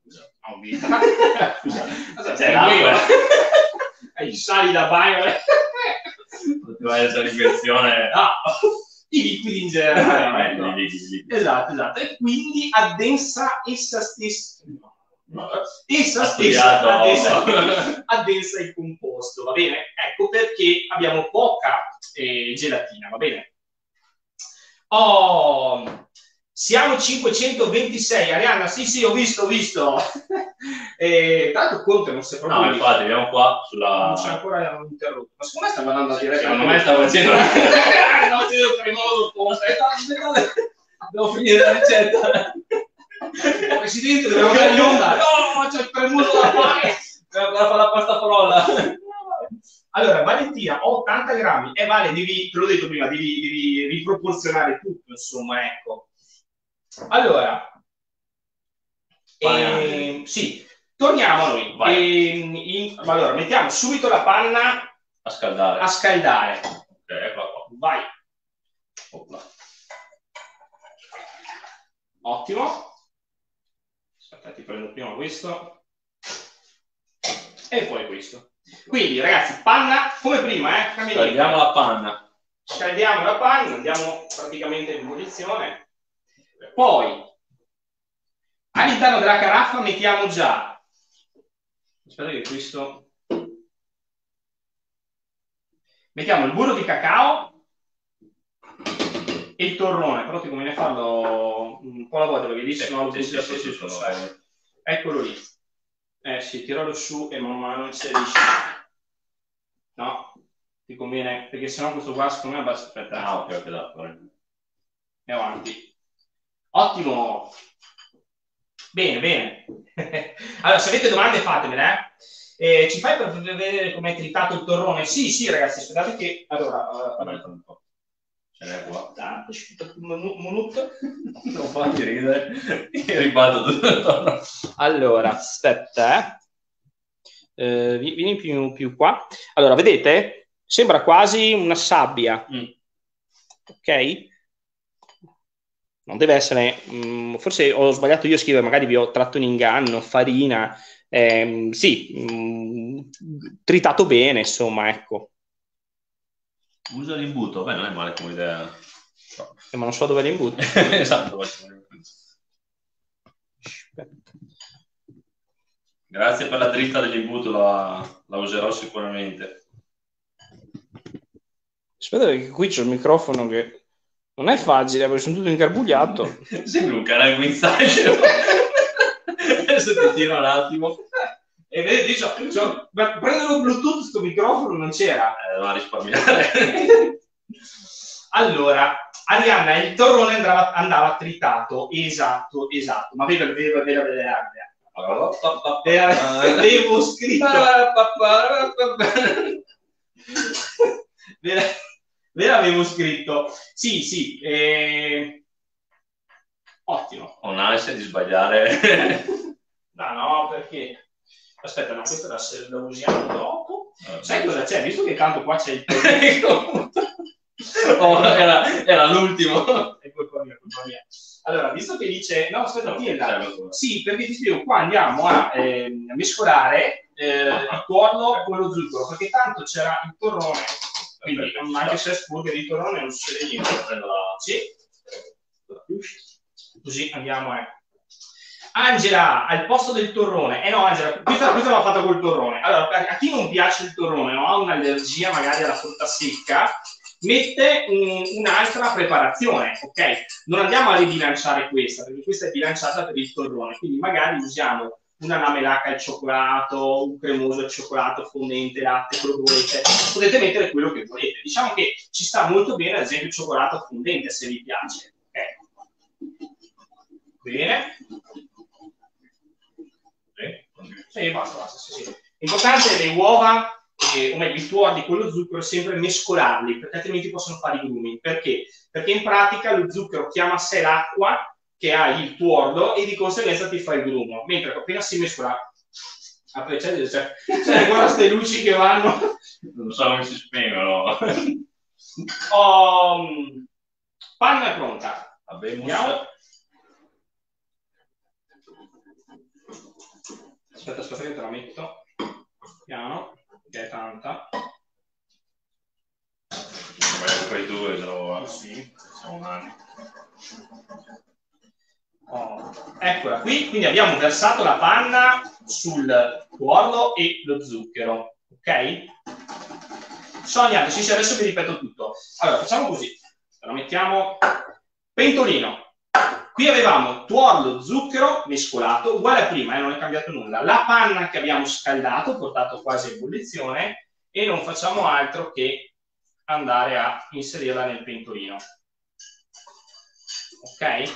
C'è l'acqua. I sali da bagno. Poteva essere l'invenzione. I liquidi in generale. No. Esatto. E quindi addensa essa stessa. Addensa il composto, va bene? Ecco perché abbiamo poca gelatina, va bene? Siamo 526, Arianna, sì, ho visto. Tanto Conte non si è proprio... No, infatti, vediamo qua sulla... Non c'è ancora interrotto. Ma secondo me stavo andando a dire... Secondo me stavo facendo... No, ti devo cremoso Conte. Devo finire la ricetta. Presidente, dobbiamo andare in onda. No, c'è il cremoso da fare. Dobbiamo fare la pasta frolla. Allora, Valentina, ho 80 grammi. Vale, te l'ho detto prima, devi riproporzionare tutto, insomma, ecco. Allora, sì, torniamo a noi. Allora, mettiamo subito la panna a scaldare. Ok, eccola qua. Vai. Opla. Ottimo. Aspetta, ti prendo prima questo e poi questo. Quindi, ragazzi, panna come prima, Scaldiamo la panna. Scaldiamo la panna, andiamo praticamente in ebollizione. Poi all'interno della caraffa mettiamo già, aspetta che questo, mettiamo il burro di cacao e il torrone, però ti conviene farlo un po' alla volta perché lì sennò lo butti a eccolo lì. Sì, tiralo su e man mano inserisci. No, ti conviene, perché sennò questo qua secondo me è abbastanza... Aspetta. Ok, da. E avanti. Ottimo, bene. Allora, se avete domande fatemele. Ci fai per vedere come è tritato il torrone? Sì, ragazzi, aspettate che... Allora, Ce n'è qua. Tanto, un minuto. Non fatti ridere. Io ribalto tutto. Allora, aspetta, vieni più qua. Allora, vedete? Sembra quasi una sabbia. Ok? Non deve essere... forse ho sbagliato io a scrivere, magari vi ho tratto in inganno, farina. Sì, tritato bene, insomma, ecco. Usa l'imbuto, beh, non è male come idea. Ma non so dove l'imbuto. Esatto. Grazie per la dritta dell'imbuto, la userò sicuramente. Aspetta, che qui c'è il microfono che non è facile, perché sono tutto ingarbugliato. Sembra un canale guinzaglio. Adesso ti tiro un attimo. E vedi, prendere lo Bluetooth, questo microfono non c'era. Doveva risparmiare. Allora, Arianna, il torrone andava tritato, esatto, ma avevo scritto ve l'avevo scritto, sì, ottimo. Ho un'ansia di sbagliare. No, perché aspetta, no, questo la usiamo dopo. Sai cosa c'è? Visto che tanto qua c'è il era l'ultimo. È colpa mia. Allora, visto che dice... No, aspetta, sì, perché ti spiego, qua andiamo a mescolare il tuorlo con lo zucchero, perché tanto c'era il torrone, quindi anche se è sporco di torrone non succede niente. Sì. Così andiamo a... Angela, al posto del torrone, no Angela, questa l'ho fatta col torrone. Allora, a chi non piace il torrone o ha un'allergia magari alla frutta secca, mette un'altra preparazione, ok? Non andiamo a ribilanciare questa, perché questa è bilanciata per il torrone, quindi magari usiamo una lamelaca al cioccolato, un cremoso al cioccolato, fondente, latte, quello che volete. Potete mettere quello che volete. Diciamo che ci sta molto bene, ad esempio, il cioccolato fondente, se vi piace. Okay. Bene. Sì, basta, sì. L'importante è le uova, o meglio il tuorlo con lo zucchero, sempre mescolarli, perché altrimenti possono fare i grumi. Perché? Perché in pratica lo zucchero chiama a sé l'acqua che ha il tuorlo e di conseguenza ti fa il grumo. Mentre appena si mescola... C'è guarda queste luci che vanno... Non so come si spengono. Panna è pronta. Andiamo. Aspetta che te la metto piano, che è tanta. Fai tu e lo sì. Sono un anno. Eccola qui, quindi abbiamo versato la panna sul tuorlo e lo zucchero, ok? Sonia, sì, adesso vi ripeto tutto. Allora, facciamo così, la mettiamo pentolino. Qui avevamo tuorlo, zucchero mescolato, uguale a prima, non è cambiato nulla. La panna che abbiamo scaldato, portato quasi a ebollizione, e non facciamo altro che andare a inserirla nel pentolino. Ok?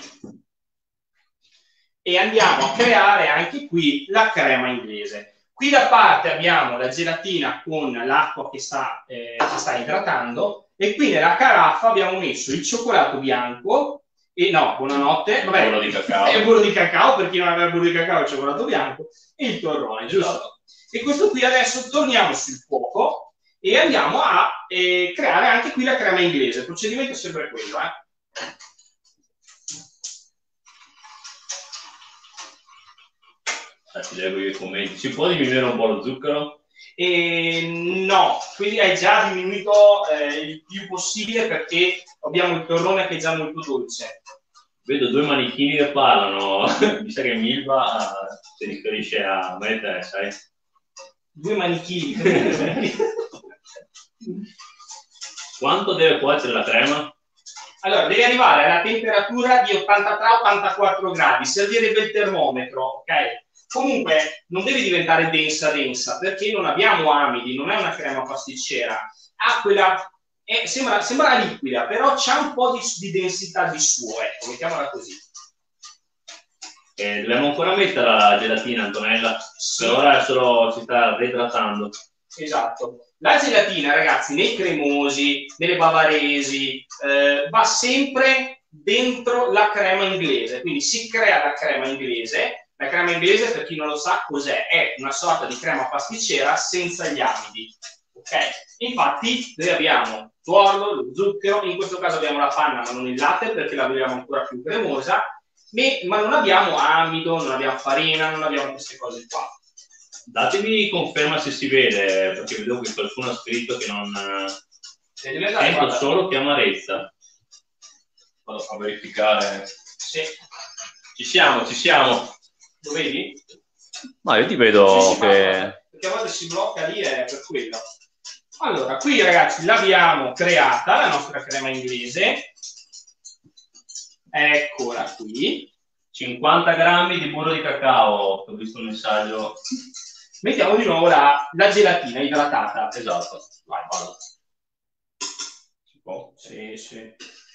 E andiamo a creare anche qui la crema inglese. Qui da parte abbiamo la gelatina con l'acqua che sta idratando, e qui nella caraffa abbiamo messo il cioccolato bianco, e no, buonanotte, vabbè, burro di cacao. È burro di cacao, per chi non aveva il burro di cacao, il cioccolato bianco, e il torrone, giusto? E questo qui adesso torniamo sul fuoco e andiamo a creare anche qui la crema inglese. Il procedimento è sempre quello, Ti leggo io i commenti. Si può diminuire un po' lo zucchero? No, quindi hai già diminuito il più possibile, perché abbiamo il torrone che è già molto dolce. Vedo due manichini che parlano. Mi sa che Milva si riferisce a me e te, sai? Due manichini. Quanto deve cuocere la crema? Allora, deve arrivare alla temperatura di 83-84 gradi. Servirebbe il termometro, ok? Comunque non deve diventare densa, perché non abbiamo amidi, non è una crema pasticcera. Ha quella... sembra liquida, però c'ha un po' di densità di suo, ecco, mettiamola così. Dobbiamo ancora mettere la gelatina, Antonella? Sì. Per ora solo si sta reidratando. Esatto. La gelatina, ragazzi, nei cremosi, nelle bavaresi, va sempre dentro la crema inglese, quindi si crea la crema inglese. La crema inglese, per chi non lo sa cos'è, è una sorta di crema pasticcera senza gli amidi. Ok? Infatti noi abbiamo tuorlo, lo zucchero, in questo caso abbiamo la panna ma non il latte perché la vogliamo ancora più cremosa, ma non abbiamo amido, non abbiamo farina, non abbiamo queste cose qua. Datemi conferma se si vede, perché vedo che qualcuno ha scritto che non... Sento solo che amarezza. Vado a verificare. Sì. Ci siamo, ci siamo. Lo vedi? No, io ti vedo sì, che... Perché a volte si blocca lì, è per quello. Allora, qui ragazzi l'abbiamo creata, la nostra crema inglese. Eccola qui. 50 grammi di burro di cacao, ho visto un messaggio. Mettiamo di nuovo la gelatina idratata. Esatto. Vai, vado. Si può? Sì, sì.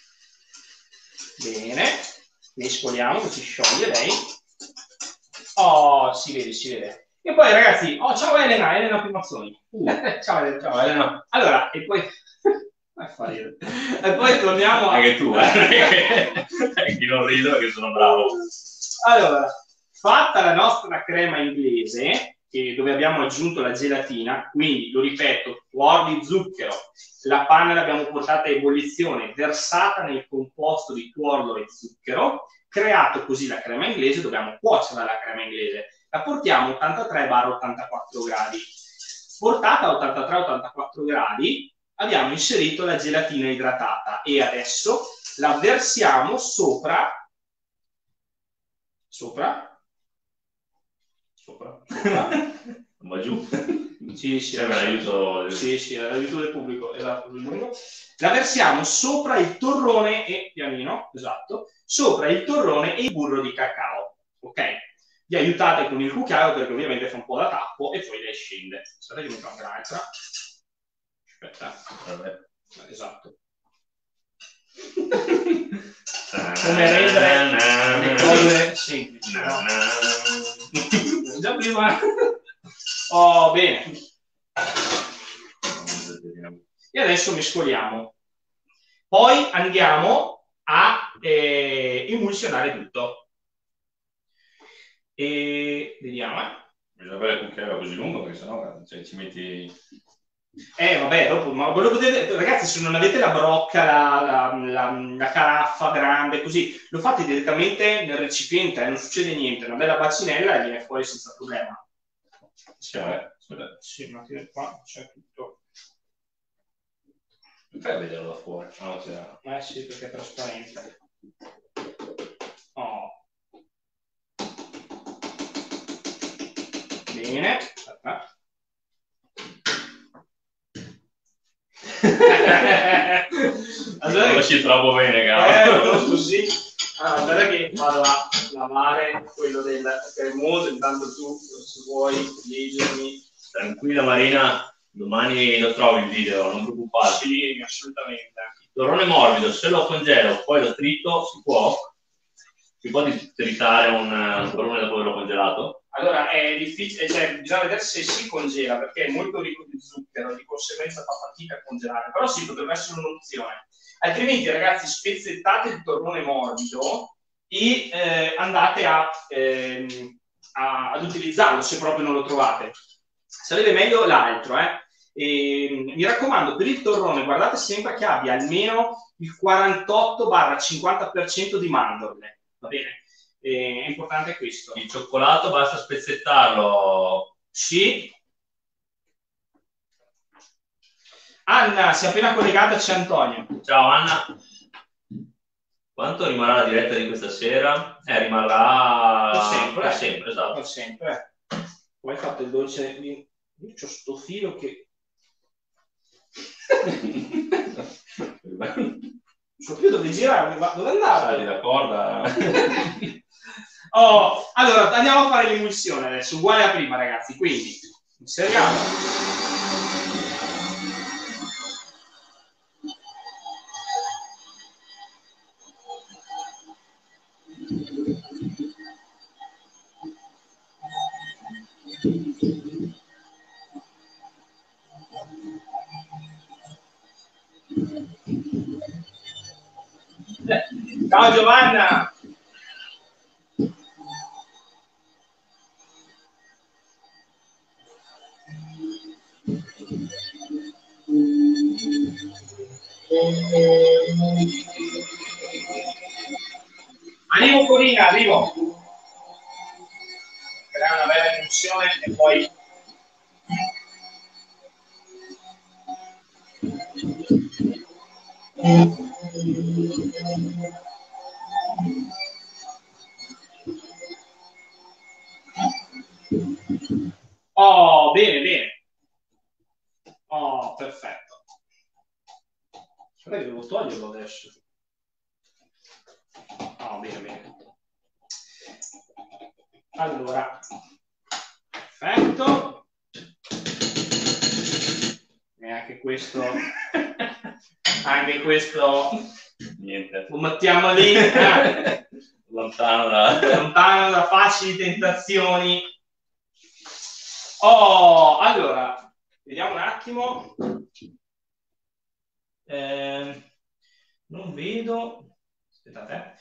Bene. Mescoliamo che si scioglie lei. Oh, si vede, si vede. E poi ragazzi, oh ciao Elena Primazzoni. Ciao Elena. Allora, e poi... E poi torniamo a... Anche tu, chi non rido perché sono bravo. Allora, fatta la nostra crema inglese, dove abbiamo aggiunto la gelatina, quindi, lo ripeto, tuorlo di zucchero, la panna l'abbiamo portata a ebollizione, versata nel composto di tuorlo e zucchero, creato così la crema inglese, dobbiamo cuocerla la crema inglese, la portiamo a 83-84 gradi. Portata a 83-84 gradi, abbiamo inserito la gelatina idratata e adesso la versiamo sopra, ma giù. Sì, sì, l'aiuto del pubblico, esatto. La versiamo sopra il torrone e pianino, esatto, sopra il torrone e il burro di cacao, ok? Vi aiutate con il cucchiaio perché ovviamente fa un po' da tappo e poi lei scende. Aspetta che metto anche l'altra. Aspetta. Esatto. Come rendere le cose semplici, no? Già prima. Oh, bene. E adesso mescoliamo. Poi andiamo a emulsionare tutto. E vediamo, Bisogna avere il cucchiaio così lungo perché sennò ci metti... vabbè, dopo, ma voi lo potete, ragazzi, se non avete la brocca, la caraffa grande, così, lo fate direttamente nel recipiente, non succede niente, una bella bacinella e viene fuori senza problema. Sì, ma che qua c'è tutto. Non fai a vederlo da fuori? Sì, perché è trasparente. Oh. Bene. Allora, conosci troppo bene, caro. Così. Guarda che vado a lavare quello del cremoso, intanto tu, se vuoi, leggermi. Tranquilla Marina, domani lo trovi il video, non preoccuparti. Sì, assolutamente. Il torrone morbido, se lo congelo, poi lo trito, si può tritare un torrone dopo averlo congelato? Allora, è difficile, cioè, bisogna vedere se si congela, perché è molto ricco di zucchero, di conseguenza fa fatica a congelare, però sì, potrebbe essere un'opzione. Altrimenti, ragazzi, spezzettate il torrone morbido e andate ad utilizzarlo, se proprio non lo trovate. Sarebbe meglio l'altro, mi raccomando, per il torrone, guardate sempre che abbia almeno il 48-50% di mandorle, va bene? È importante questo. Il cioccolato basta spezzettarlo. Sì. Anna, si è appena collegata, c'è Antonio. Ciao Anna. Quanto rimarrà la diretta di questa sera? Rimarrà per sempre, esatto. Per sempre. Poi hai fatto il dolce. Io c'ho sto filo che. Non so più dove girare, ma dove andare? Sali la corda. Oh, allora andiamo a fare l'emulsione adesso, uguale a prima, ragazzi. Quindi inseriamo. Ciao Giovanna. Arrivo Corina, arrivo. Crea una bella emozione e poi oh, bene, bene. Oh, perfetto. Cioè, devo toglierlo adesso. Oh, bene, bene. Allora, perfetto. E anche questo, Niente. lo mettiamo lì, Lontano da facili tentazioni. Oh, allora, vediamo un attimo. Non vedo. Aspettate.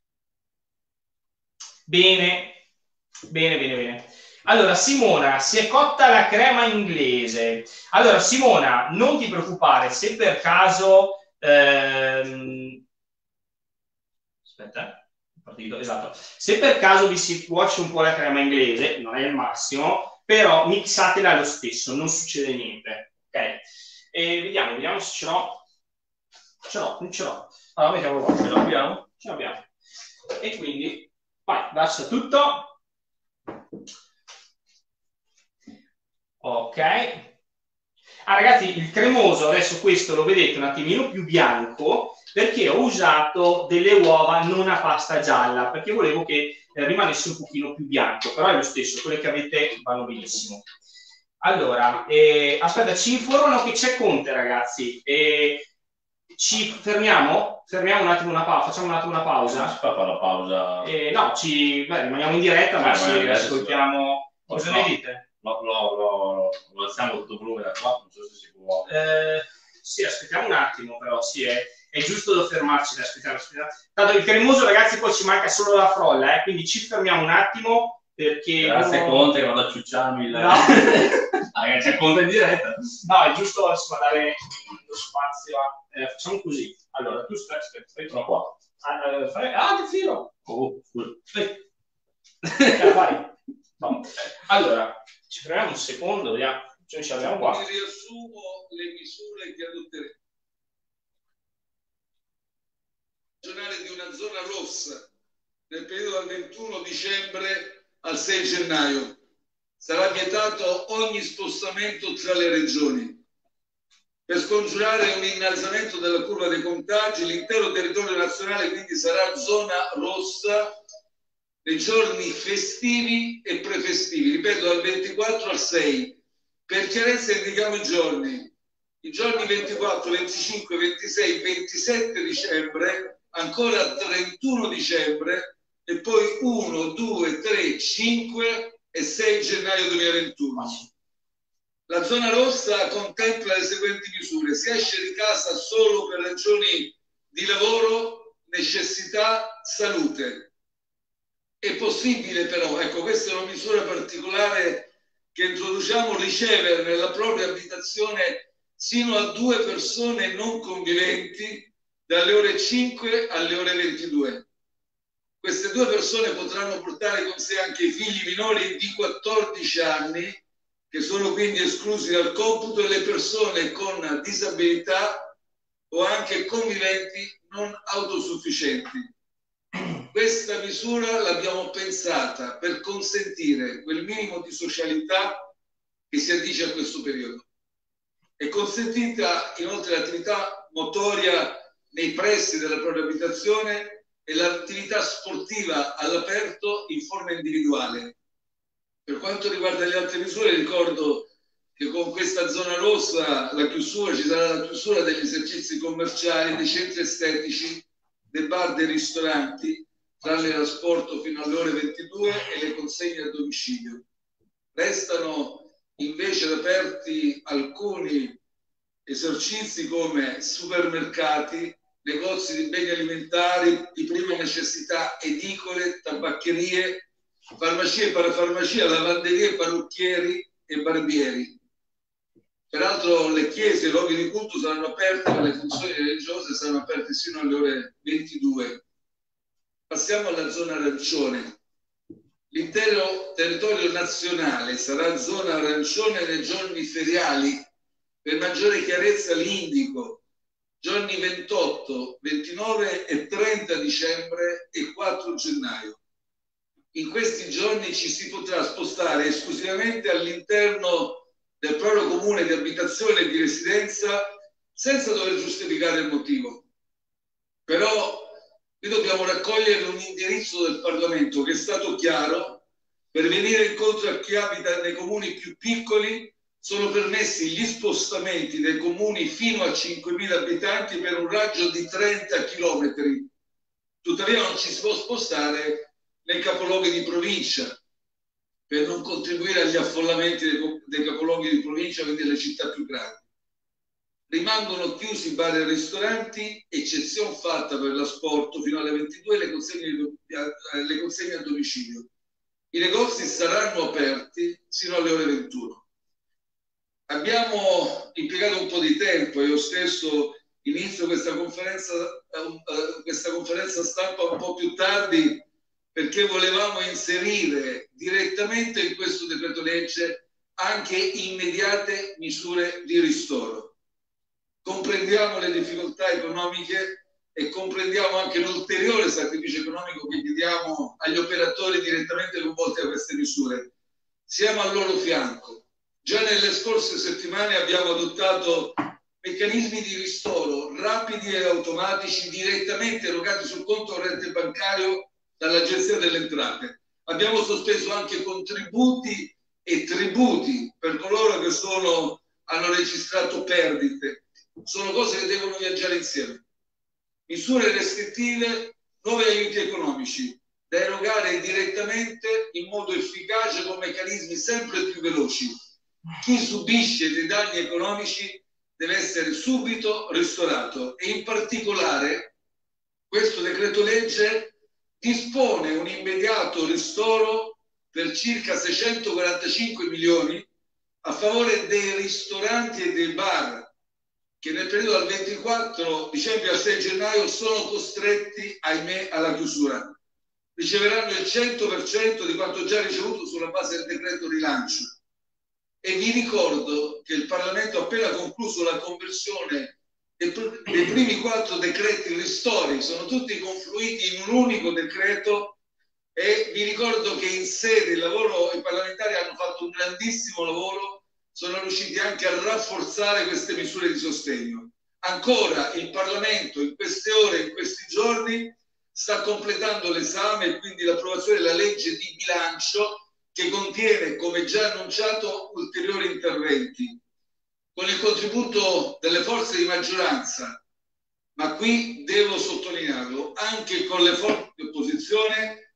Bene. Allora, Simona, si è cotta la crema inglese. Allora, Simona, non ti preoccupare, se per caso... aspetta, partito, esatto. Se per caso vi si cuoce un po' la crema inglese, non è il massimo, però mixatela lo stesso, non succede niente. Ok? E vediamo se ce l'ho. Non ce l'ho. Allora, mettiamo qua, ce l'abbiamo? Ce l'abbiamo. E quindi, vai, basta tutto. Ok. Ragazzi, il cremoso, adesso questo lo vedete un attimino più bianco, perché ho usato delle uova non a pasta gialla, perché volevo che rimanesse un pochino più bianco, però è lo stesso, quelle che avete vanno benissimo. Allora, aspetta, ci informano che c'è Conte, ragazzi. Ci fermiamo? Fermiamo un attimo facciamo un attimo una pausa. Si fa la pausa? No, rimaniamo in diretta, ma ci ascoltiamo. Cosa ne dite? Lo alziamo tutto volume da qua, non so se si può. Sì, aspettiamo un attimo, però sì, è giusto da fermarci, da aspettare. Tanto il cremoso, ragazzi, poi ci manca solo la frolla, quindi ci fermiamo un attimo, perché... Grazie Conte che vado a ciucciarmi No. C'è Conte in diretta. No, è giusto dare lo spazio a... facciamo così. Allora, tu stai Sono qua. Che filo! Oh, vai. No. Allora, ci fermiamo un secondo, vediamo. Ce ne abbiamo qua. Vi riassumo le misure che adotteremo. Regionale di una zona rossa nel periodo dal 21 dicembre al 6 gennaio. Sarà vietato ogni spostamento tra le regioni. Per scongiurare un innalzamento della curva dei contagi, l'intero territorio nazionale quindi sarà zona rossa nei giorni festivi e prefestivi, ripeto, dal 24 al 6. Per chiarezza indichiamo i giorni 24, 25, 26, 27 dicembre, ancora 31 dicembre e poi 1, 2, 3, 5 e 6 gennaio 2021. La zona rossa contempla le seguenti misure: si esce di casa solo per ragioni di lavoro, necessità, salute. È possibile però, ecco, questa è una misura particolare che introduciamo, ricevere nella propria abitazione sino a 2 persone non conviventi dalle ore 5 alle ore 22. Queste 2 persone potranno portare con sé anche i figli minori di 14 anni, che sono quindi esclusi dal computo, e le persone con disabilità o anche conviventi non autosufficienti. Questa misura l'abbiamo pensata per consentire quel minimo di socialità che si addice a questo periodo. È consentita inoltre l'attività motoria nei pressi della propria abitazione e l'attività sportiva all'aperto in forma individuale. Per quanto riguarda le altre misure, ricordo che con questa zona rossa ci sarà la chiusura degli esercizi commerciali, dei centri estetici, dei bar, dei ristoranti, tranne l'asporto fino alle ore 22 e le consegne a domicilio. Restano invece aperti alcuni esercizi come supermercati, negozi di beni alimentari, di prima necessità, edicole, tabaccherie, farmacie, parafarmacia, lavanderie, parrucchieri e barbieri. Peraltro le chiese e i luoghi di culto saranno aperti per le funzioni religiose, saranno aperti sino alle ore 22. Passiamo alla zona arancione. L'intero territorio nazionale sarà zona arancione nei giorni feriali. Per maggiore chiarezza li indico: giorni 28, 29 e 30 dicembre e 4 gennaio. In questi giorni ci si potrà spostare esclusivamente all'interno del proprio comune di abitazione e di residenza senza dover giustificare il motivo. Però qui dobbiamo raccogliere un indirizzo del Parlamento che è stato chiaro: per venire incontro a chi abita nei comuni più piccoli sono permessi gli spostamenti dei comuni fino a 5.000 abitanti per un raggio di 30 chilometri. Tuttavia non ci si può spostare nei capoluoghi di provincia per non contribuire agli affollamenti dei capoluoghi di provincia, quindi delle città più grandi. Rimangono chiusi bar e ristoranti, eccezione fatta per l'asporto fino alle 22 le consegne a domicilio. I negozi saranno aperti sino alle ore 21. Abbiamo impiegato un po' di tempo, io stesso inizio questa conferenza stampa un po' più tardi, perché volevamo inserire direttamente in questo decreto legge anche immediate misure di ristoro. Comprendiamo le difficoltà economiche e comprendiamo anche l'ulteriore sacrificio economico che chiediamo agli operatori direttamente coinvolti da queste misure. Siamo al loro fianco. Già nelle scorse settimane abbiamo adottato meccanismi di ristoro rapidi e automatici direttamente erogati sul conto corrente bancario dall'Agenzia delle Entrate. Abbiamo sospeso anche contributi e tributi per coloro che hanno registrato perdite. Sono cose che devono viaggiare insieme. Misure restrittive, nuovi aiuti economici da erogare direttamente in modo efficace con meccanismi sempre più veloci. Chi subisce dei danni economici deve essere subito ristorato e in particolare questo decreto legge dispone un immediato ristoro per circa 645 milioni a favore dei ristoranti e dei bar che nel periodo dal 24 dicembre al 6 gennaio sono costretti, ahimè, alla chiusura. Riceveranno il 100% di quanto già ricevuto sulla base del decreto rilancio. E vi ricordo che il Parlamento ha appena concluso la conversione dei primi 4 decreti ristori, sono tutti confluiti in un unico decreto, e vi ricordo che in sede il lavoro, i parlamentari hanno fatto un grandissimo lavoro, sono riusciti anche a rafforzare queste misure di sostegno. Ancora il Parlamento in queste ore, in questi giorni, sta completando l'esame e quindi l'approvazione della legge di bilancio che contiene, come già annunciato, ulteriori interventi. Con il contributo delle forze di maggioranza, ma qui devo sottolinearlo, anche con le forze di opposizione,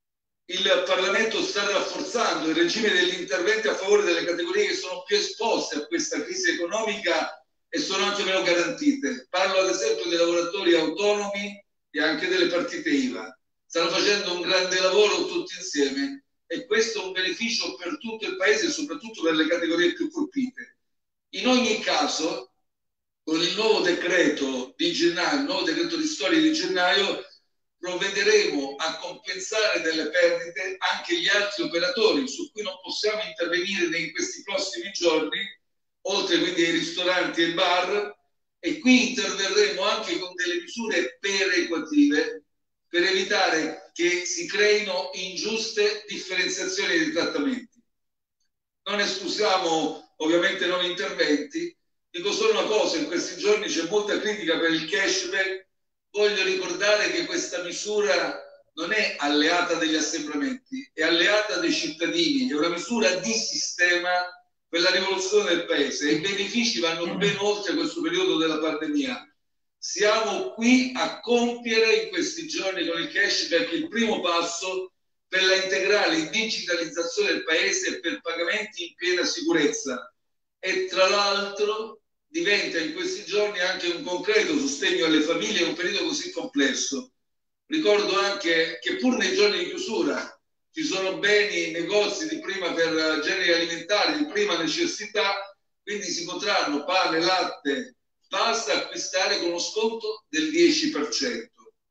il Parlamento sta rafforzando il regime degli interventi a favore delle categorie che sono più esposte a questa crisi economica e sono anche meno garantite. Parlo ad esempio dei lavoratori autonomi e anche delle partite IVA. Stanno facendo un grande lavoro tutti insieme e questo è un beneficio per tutto il Paese e soprattutto per le categorie più colpite. In ogni caso, con il nuovo decreto di gennaio, il nuovo decreto di storia di gennaio, provvederemo a compensare delle perdite anche gli altri operatori su cui non possiamo intervenire in questi prossimi giorni, oltre quindi ai ristoranti e bar, e qui interverremo anche con delle misure perequative per evitare che si creino ingiuste differenziazioni di trattamenti. Non esclusiamo ovviamente nuovi interventi. Dico solo una cosa: in questi giorni c'è molta critica per il cashback. Voglio ricordare che questa misura non è alleata degli assembramenti, è alleata dei cittadini, è una misura di sistema per la rivoluzione del Paese e i benefici vanno ben oltre questo periodo della pandemia. Siamo qui a compiere in questi giorni con il cashback il primo passo per la integrale digitalizzazione del Paese e per pagamenti in piena sicurezza. E tra l'altro diventa in questi giorni anche un concreto sostegno alle famiglie in un periodo così complesso. Ricordo anche che pur nei giorni di chiusura ci sono beni, negozi di prima per generi alimentari, di prima necessità, quindi si potranno pane, latte, pasta acquistare con uno sconto del 10%.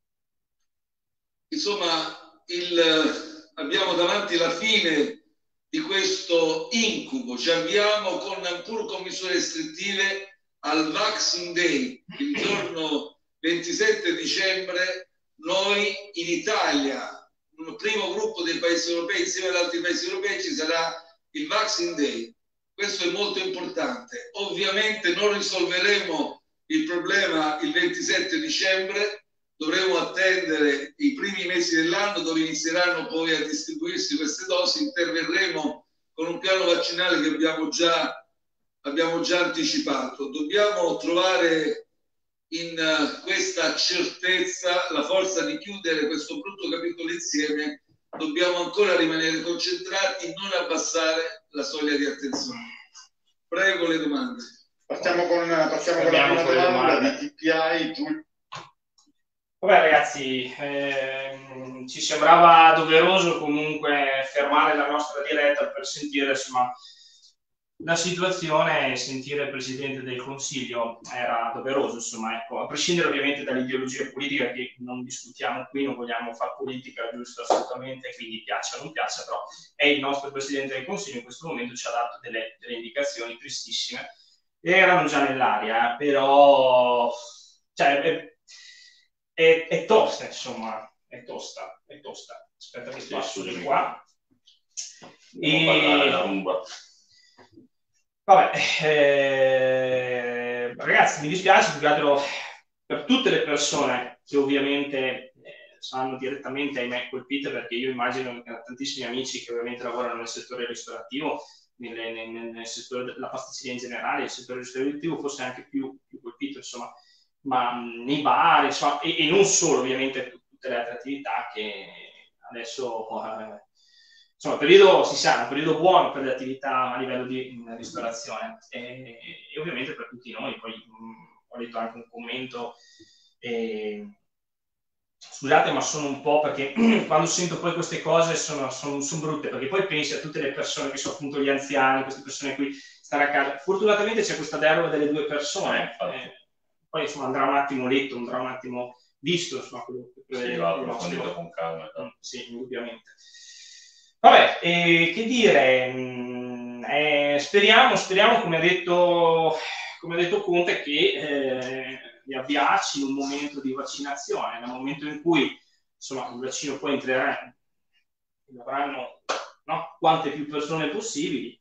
Insomma, abbiamo davanti la fine di questo incubo, ci avviamo pur con misure restrittive al Vaccine Day, il giorno 27 dicembre, noi in Italia, un primo gruppo dei paesi europei, insieme ad altri paesi europei, ci sarà il Vaccine Day. Questo è molto importante. Ovviamente non risolveremo il problema il 27 dicembre, dovremo attendere i primi mesi dell'anno dove inizieranno poi a distribuirsi queste dosi, interverremo con un piano vaccinale che abbiamo già anticipato. Dobbiamo trovare in questa certezza la forza di chiudere questo brutto capitolo insieme. Dobbiamo ancora rimanere concentrati, non abbassare la soglia di attenzione. Prego le domande. Passiamo con la prima domanda di TPI. Vabbè ragazzi, ci sembrava doveroso comunque fermare la nostra diretta per sentire insomma la situazione e sentire il Presidente del Consiglio era doveroso, insomma, ecco, a prescindere ovviamente dall'ideologia politica che non discutiamo qui, non vogliamo fare politica, giusto, assolutamente, quindi piaccia o non piaccia, però è il nostro Presidente del Consiglio, in questo momento ci ha dato delle indicazioni tristissime, erano già nell'aria, però cioè, è tosta, insomma, è tosta. Aspetta che passo di qua. Parlare la rumba. Vabbè, ragazzi, mi dispiace più che altro per tutte le persone che ovviamente saranno direttamente, ahimè, colpite, perché io immagino che tantissimi amici che ovviamente lavorano nel settore ristorativo, nel settore della pasticceria in generale, il settore ristorativo fosse anche più colpito, insomma, ma nei bar, insomma, e non solo, ovviamente, tutte le altre attività che adesso... Insomma, il periodo si sa, è un periodo buono per le attività a livello di ristorazione e ovviamente per tutti noi. Poi ho letto anche un commento, scusate ma sono un po' perché quando sento poi queste cose sono brutte, perché poi pensi a tutte le persone che sono appunto gli anziani, queste persone qui stare a casa. Fortunatamente c'è questa deroga delle 2 persone, poi insomma andrà un attimo letto, andrà un attimo visto, insomma, quello che va approfondito con calma. Sì, indubbiamente. Vabbè, che dire, speriamo come ha detto Conte, che li avviaci in un momento di vaccinazione, nel momento in cui insomma il vaccino poi entrerà, avranno quante più persone possibili,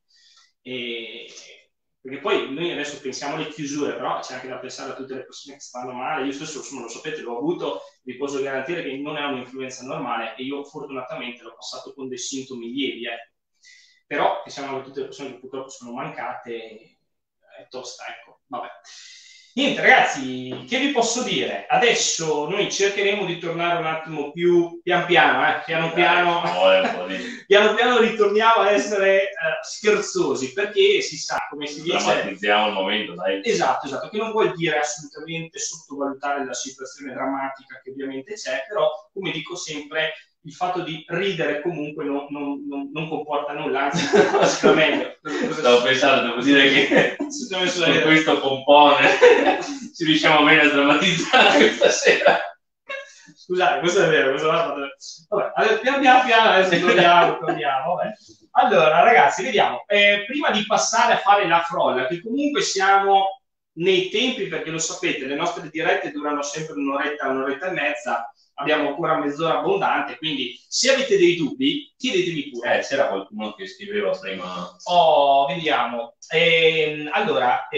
perché poi noi adesso pensiamo alle chiusure, però c'è anche da pensare a tutte le persone che stanno male. Io stesso, insomma, lo sapete, l'ho avuto, vi posso garantire che non è un'influenza normale e io fortunatamente l'ho passato con dei sintomi lievi, però che siamo tutte le persone che purtroppo sono mancate, è tosta, ecco, vabbè. Niente ragazzi, che vi posso dire? Adesso noi cercheremo di tornare un attimo più piano piano ritorniamo a essere scherzosi, perché si sa, come si dice, drammatizziamo il momento, dai. Esatto, che non vuol dire assolutamente sottovalutare la situazione drammatica che ovviamente c'è, però come dico sempre, il fatto di ridere comunque non comporta nulla, anzi sta meglio. Stavo pensando, devo dire che con questo compone ci riusciamo bene a drammatizzare questa sera. Scusate, questo è vero, questo vabbè, piano adesso torniamo, vabbè. Allora ragazzi, vediamo, prima di passare a fare la frolla, che comunque siamo nei tempi, perché lo sapete, le nostre dirette durano sempre un'oretta e mezza, abbiamo ancora mezz'ora abbondante, quindi se avete dei dubbi chiedetevi pure. C'era qualcuno che scriveva prima. Vediamo. Allora,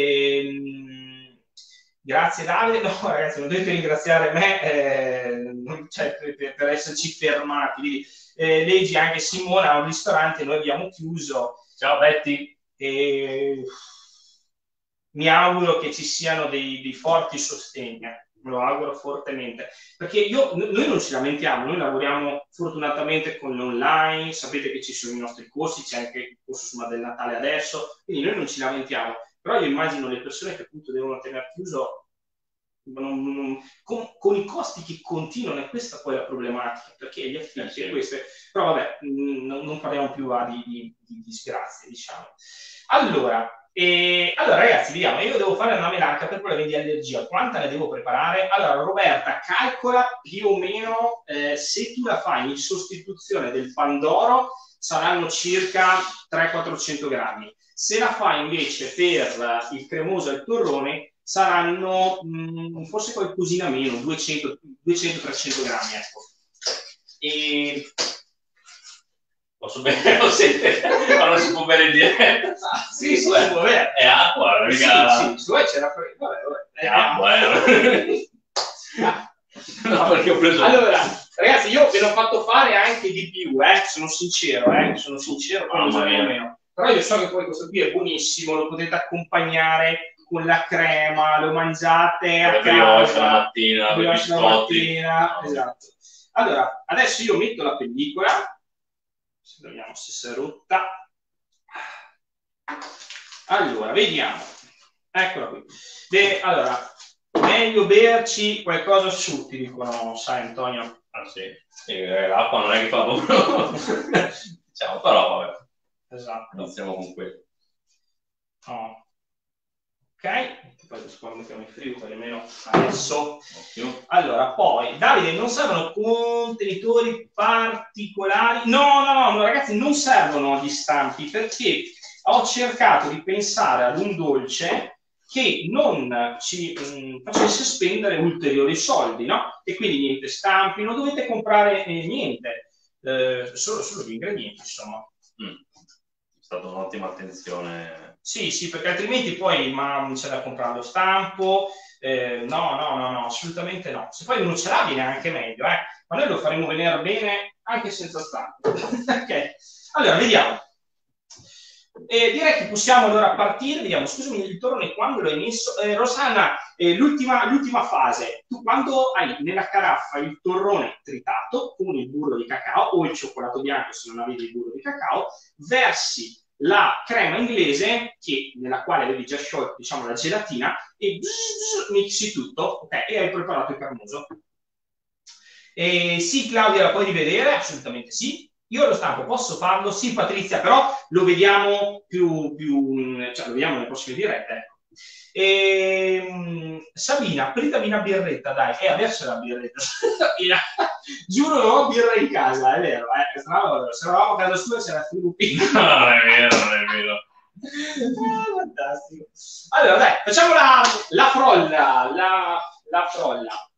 grazie Davide. No ragazzi, non dovete ringraziare me per esserci fermati. Leggi anche Simona a un ristorante, noi abbiamo chiuso. Ciao Betty. Mi auguro che ci siano dei forti sostegni. Me lo auguro fortemente, perché noi non ci lamentiamo, noi lavoriamo fortunatamente con l'online, sapete che ci sono i nostri corsi, c'è anche il corso del Natale adesso, quindi noi non ci lamentiamo, però io immagino le persone che appunto devono tenere chiuso con i costi che continuano, e questa poi è la problematica, perché gli affitti e queste, però vabbè, non parliamo più di disgrazie, diciamo. Allora ragazzi, vediamo, io devo fare una melanca per problemi di allergia, quanta ne devo preparare? Allora Roberta, calcola più o meno, se tu la fai in sostituzione del pandoro saranno circa 300-400 grammi, se la fai invece per il cremoso e il torrone saranno forse qualcosina meno, 200-300 grammi, ecco. E posso bere? Ma non si può bere in diretta? Sì, si può bere. È acqua, sì, su c'era vabbè. È acqua, no, perché ho preso... Allora, ragazzi, io ve l'ho fatto fare anche di più, sono sincero, meno. Però io so che poi questo qui è buonissimo, lo potete accompagnare con la crema, lo mangiate a casa, la mattina, la mattina, esatto. Allora, adesso io metto la pellicola, vediamo se si è rotta. Allora, vediamo. Eccola qui. Allora, meglio berci qualcosa asciutti, dicono, sai Antonio? Ah sì, l'acqua non è che fa proprio... diciamo, però vabbè. Esatto. Iniziamo con quello. Oh. Ok, poi lo mettiamo in frigo per almeno adesso. Ottimo. Allora, poi, Davide, non servono contenitori particolari? No, ragazzi, non servono gli stampi, perché ho cercato di pensare ad un dolce che non ci facesse spendere ulteriori soldi, no? E quindi niente stampi, non dovete comprare niente, solo gli ingredienti, insomma. È stata un'ottima attenzione. Sì, perché altrimenti poi c'è da comprare lo stampo, no, assolutamente no. Se poi uno ce l'ha viene anche meglio, ma noi lo faremo venire bene anche senza stampo. Ok, allora vediamo. Direi che possiamo allora partire, vediamo, scusami, il torrone quando l'hai messo? Rosanna, l'ultima fase, tu quando hai nella caraffa il torrone tritato con il burro di cacao o il cioccolato bianco se non avevi il burro di cacao, versi la crema inglese nella quale avevi già sciolto, diciamo, la gelatina e mixi tutto, ok? E hai preparato il carnoso. Sì, Claudia, la puoi rivedere? Assolutamente sì. Io lo stampo posso farlo? Sì, Patrizia, però lo vediamo cioè lo vediamo nelle prossime dirette. Sabina, aprite una birretta, dai. Adesso è la birretta. Giuro, non ho birra in casa, è vero. Se eravamo a casa sua c'era Filippino. No, non è vero. Fantastico. Allora, dai, facciamo la frolla. La frolla.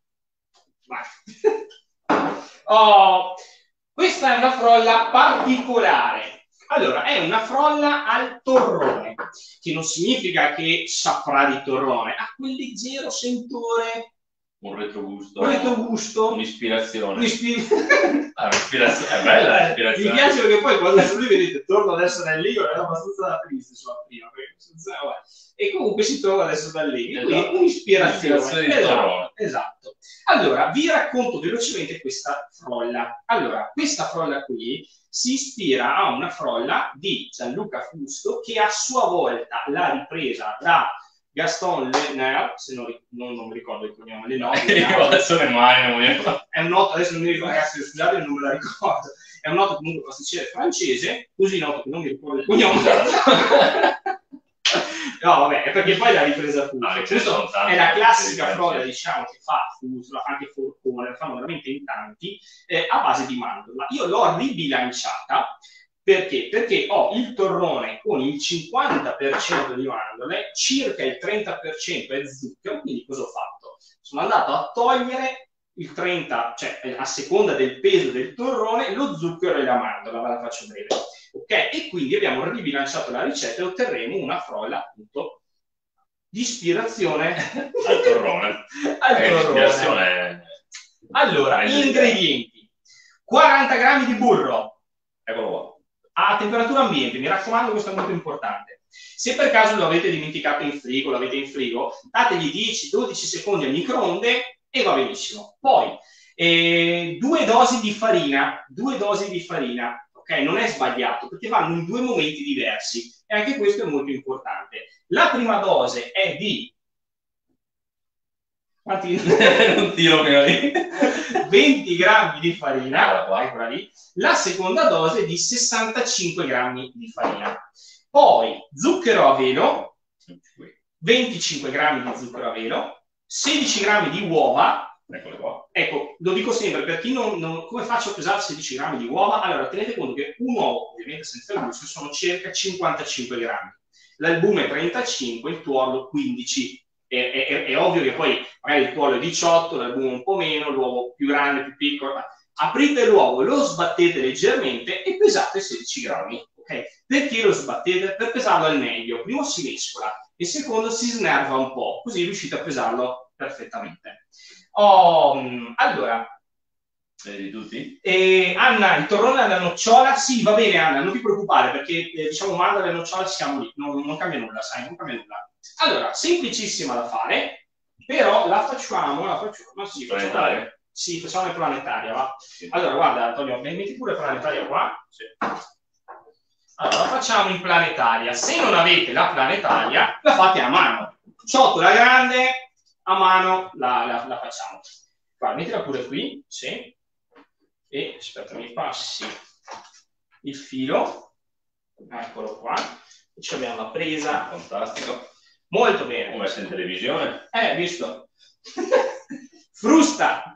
Vai. Oh, questa è una frolla particolare. Allora, è una frolla al torrone, che non significa che saprà di torrone, ha quel leggero sentore. Un retrogusto. Un'ispirazione. Un'ispirazione, è bella l'ispirazione. Mi piace perché poi quando lui vedete torno adesso da lì, era abbastanza triste sulla prima. E comunque si trova adesso da lì. Quindi un'ispirazione. Esatto. Allora, vi racconto velocemente questa frolla. Allora, questa frolla qui si ispira a una frolla di Gianluca Fusto che a sua volta l'ha ripresa da Gaston Lenner, se non mi ricordo il cognome, adesso le mani è un noto, adesso non mi ricordo, ragazzi, scusate, non me la ricordo, è un noto comunque pasticcere francese, così noto che non mi ricordo il cognome. No, vabbè, è perché poi l'ha ripresa Fusto. È la classica frolla, diciamo, che fa Fusto, la fa anche Forcone, la fanno veramente in tanti, a base di mandorla. Io l'ho ribilanciata. Perché? Perché ho il torrone con il 50% di mandorle, circa il 30% è zucchero, quindi cosa ho fatto? Sono andato a togliere il 30%, cioè a seconda del peso del torrone, lo zucchero e la mandorla, ve la faccio breve. Ok? E quindi abbiamo ribilanciato la ricetta e otterremo una frolla appunto di ispirazione al torrone. Ispirazione. Allora, ingredienti: 40 grammi di burro. Eccolo qua. A temperatura ambiente, mi raccomando, questo è molto importante. Se per caso lo avete dimenticato in frigo, l'avete in frigo, dategli 10-12 secondi al microonde e va benissimo. Poi 2 dosi di farina, ok? Non è sbagliato, perché vanno in due momenti diversi e anche questo è molto importante. La prima dose è di un tiro prima lì. 20 grammi di farina, eccola lì. La seconda dose è di 65 grammi di farina. Poi zucchero a velo, 25 grammi di zucchero a velo, 16 grammi di uova. Eccole qua. Ecco, lo dico sempre, per chi non come faccio a pesare 16 grammi di uova? Allora, tenete conto che un uovo, ovviamente senza il gusto, sono circa 55 grammi. L'albume 35, il tuorlo 15. È ovvio che poi magari il tuorlo è 18, l'albume un po' meno, l'uovo più grande, più piccolo. Aprite l'uovo, lo sbattete leggermente e pesate 16 grammi. Okay? Perché lo sbattete? Per pesarlo al meglio. Primo si mescola e secondo si snerva un po', così riuscite a pesarlo perfettamente. Allora, vedi tutti? Anna, il torrone alla nocciola, sì, va bene Anna, non ti preoccupare perché diciamo mandorle e nocciola siamo lì, non cambia nulla, sai, non cambia nulla. Allora, semplicissima da fare, però la facciamo, sì, planetaria. Sì, facciamo in planetaria, va. Allora, guarda Antonio, metti pure planetaria qua. Sì. Allora, la facciamo in planetaria. Se non avete la planetaria, la fate a mano. Ciotola grande, a mano la facciamo. Guarda, mettila pure qui, sì. E aspetta, mi passi il filo. Eccolo qua. Ci abbiamo la presa. Fantastico. Molto bene. Come in televisione. Visto. Frusta.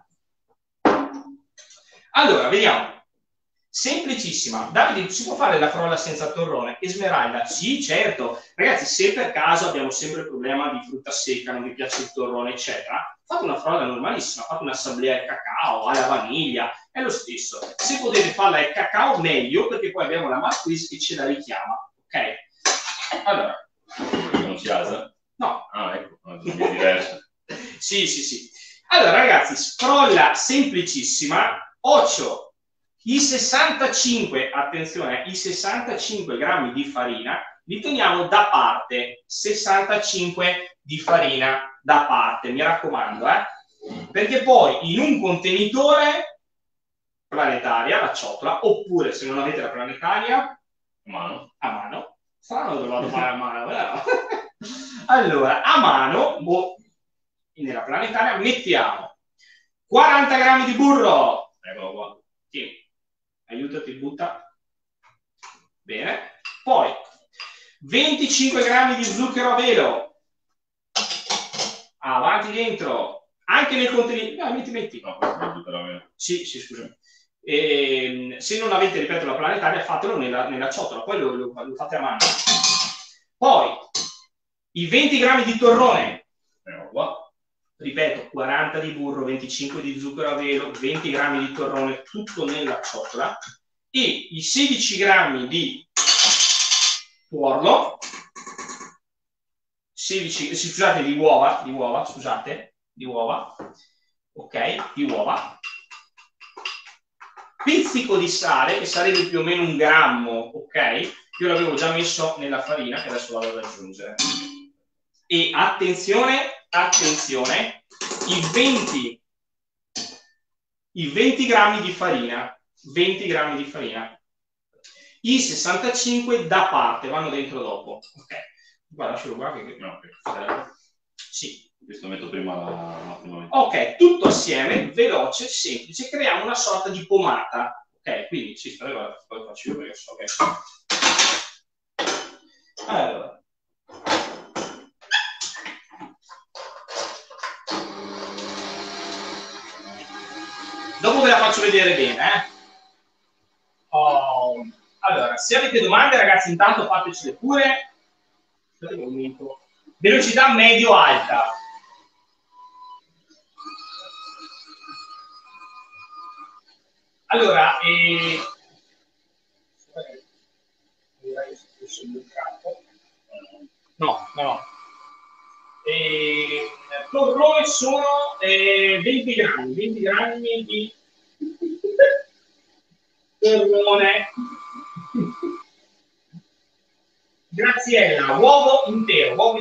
Allora, vediamo. Semplicissima. Davide, si può fare la frolla senza torrone? Esmeralda, sì, certo. Ragazzi, se per caso abbiamo sempre il problema di frutta secca, non vi piace il torrone, eccetera, fate una frolla normalissima, fate una sablea al cacao, alla vaniglia, è lo stesso. Se potete farla al cacao, meglio, perché poi abbiamo la Marquise che ce la richiama, ok? Allora. Non si alza? No. Ah, ecco, è diverso. Sì. Allora, ragazzi, frolla semplicissima, occhio. I 65, attenzione, i 65 grammi di farina li teniamo da parte, 65 di farina da parte, mi raccomando, perché poi in un contenitore planetaria, la ciotola, oppure se non avete la planetaria, a mano, strano dove vado a fare a mano, vero? Allora, a mano, nella planetaria, mettiamo 40 grammi di burro, eccolo qua, sì. Aiutati, butta. Bene. Poi 25 grammi di zucchero a velo. Avanti dentro. Anche nel contenitore. No, metti. No, zucchero a velo. Sì, scusami. Se non avete, ripeto, la planetaria, fatelo nella ciotola. Poi lo fate a mano. Poi i 20 grammi di torrone. Qua. Ripeto, 40 di burro, 25 di zucchero a velo, 20 grammi di torrone, tutto nella ciotola, e i 16 grammi di tuorlo, scusate, di uova, ok, di uova, pizzico di sale, che sarebbe più o meno 1 grammo, ok, io l'avevo già messo nella farina, che adesso vado ad aggiungere. E attenzione, i 20 grammi di farina, i 65 da parte, vanno dentro dopo. Ok, guarda, lascialo qua che no, sì. Questo metto prima la prima. Ok, tutto assieme, veloce, semplice, creiamo una sorta di pomata. Ok, quindi ci spero, poi faccio io perché so che. Allora. Dopo ve la faccio vedere bene, Allora, se avete domande, ragazzi, intanto fatecele pure. Aspetta un momento. Velocità medio-alta. Allora, no. Torrone sono 20 grammi di torrone. Graziella, uovo intero,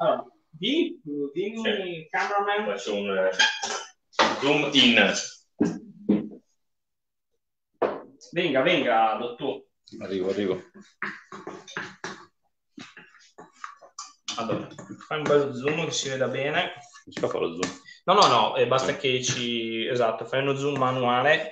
Allora, dimmi, Sì. cameraman. Faccio un zoom in. Venga, dottor. Arrivo. Allora, fai un bel zoom che si veda bene. Non si fa fare lo zoom. No, basta che ci... Esatto, fai uno zoom manuale.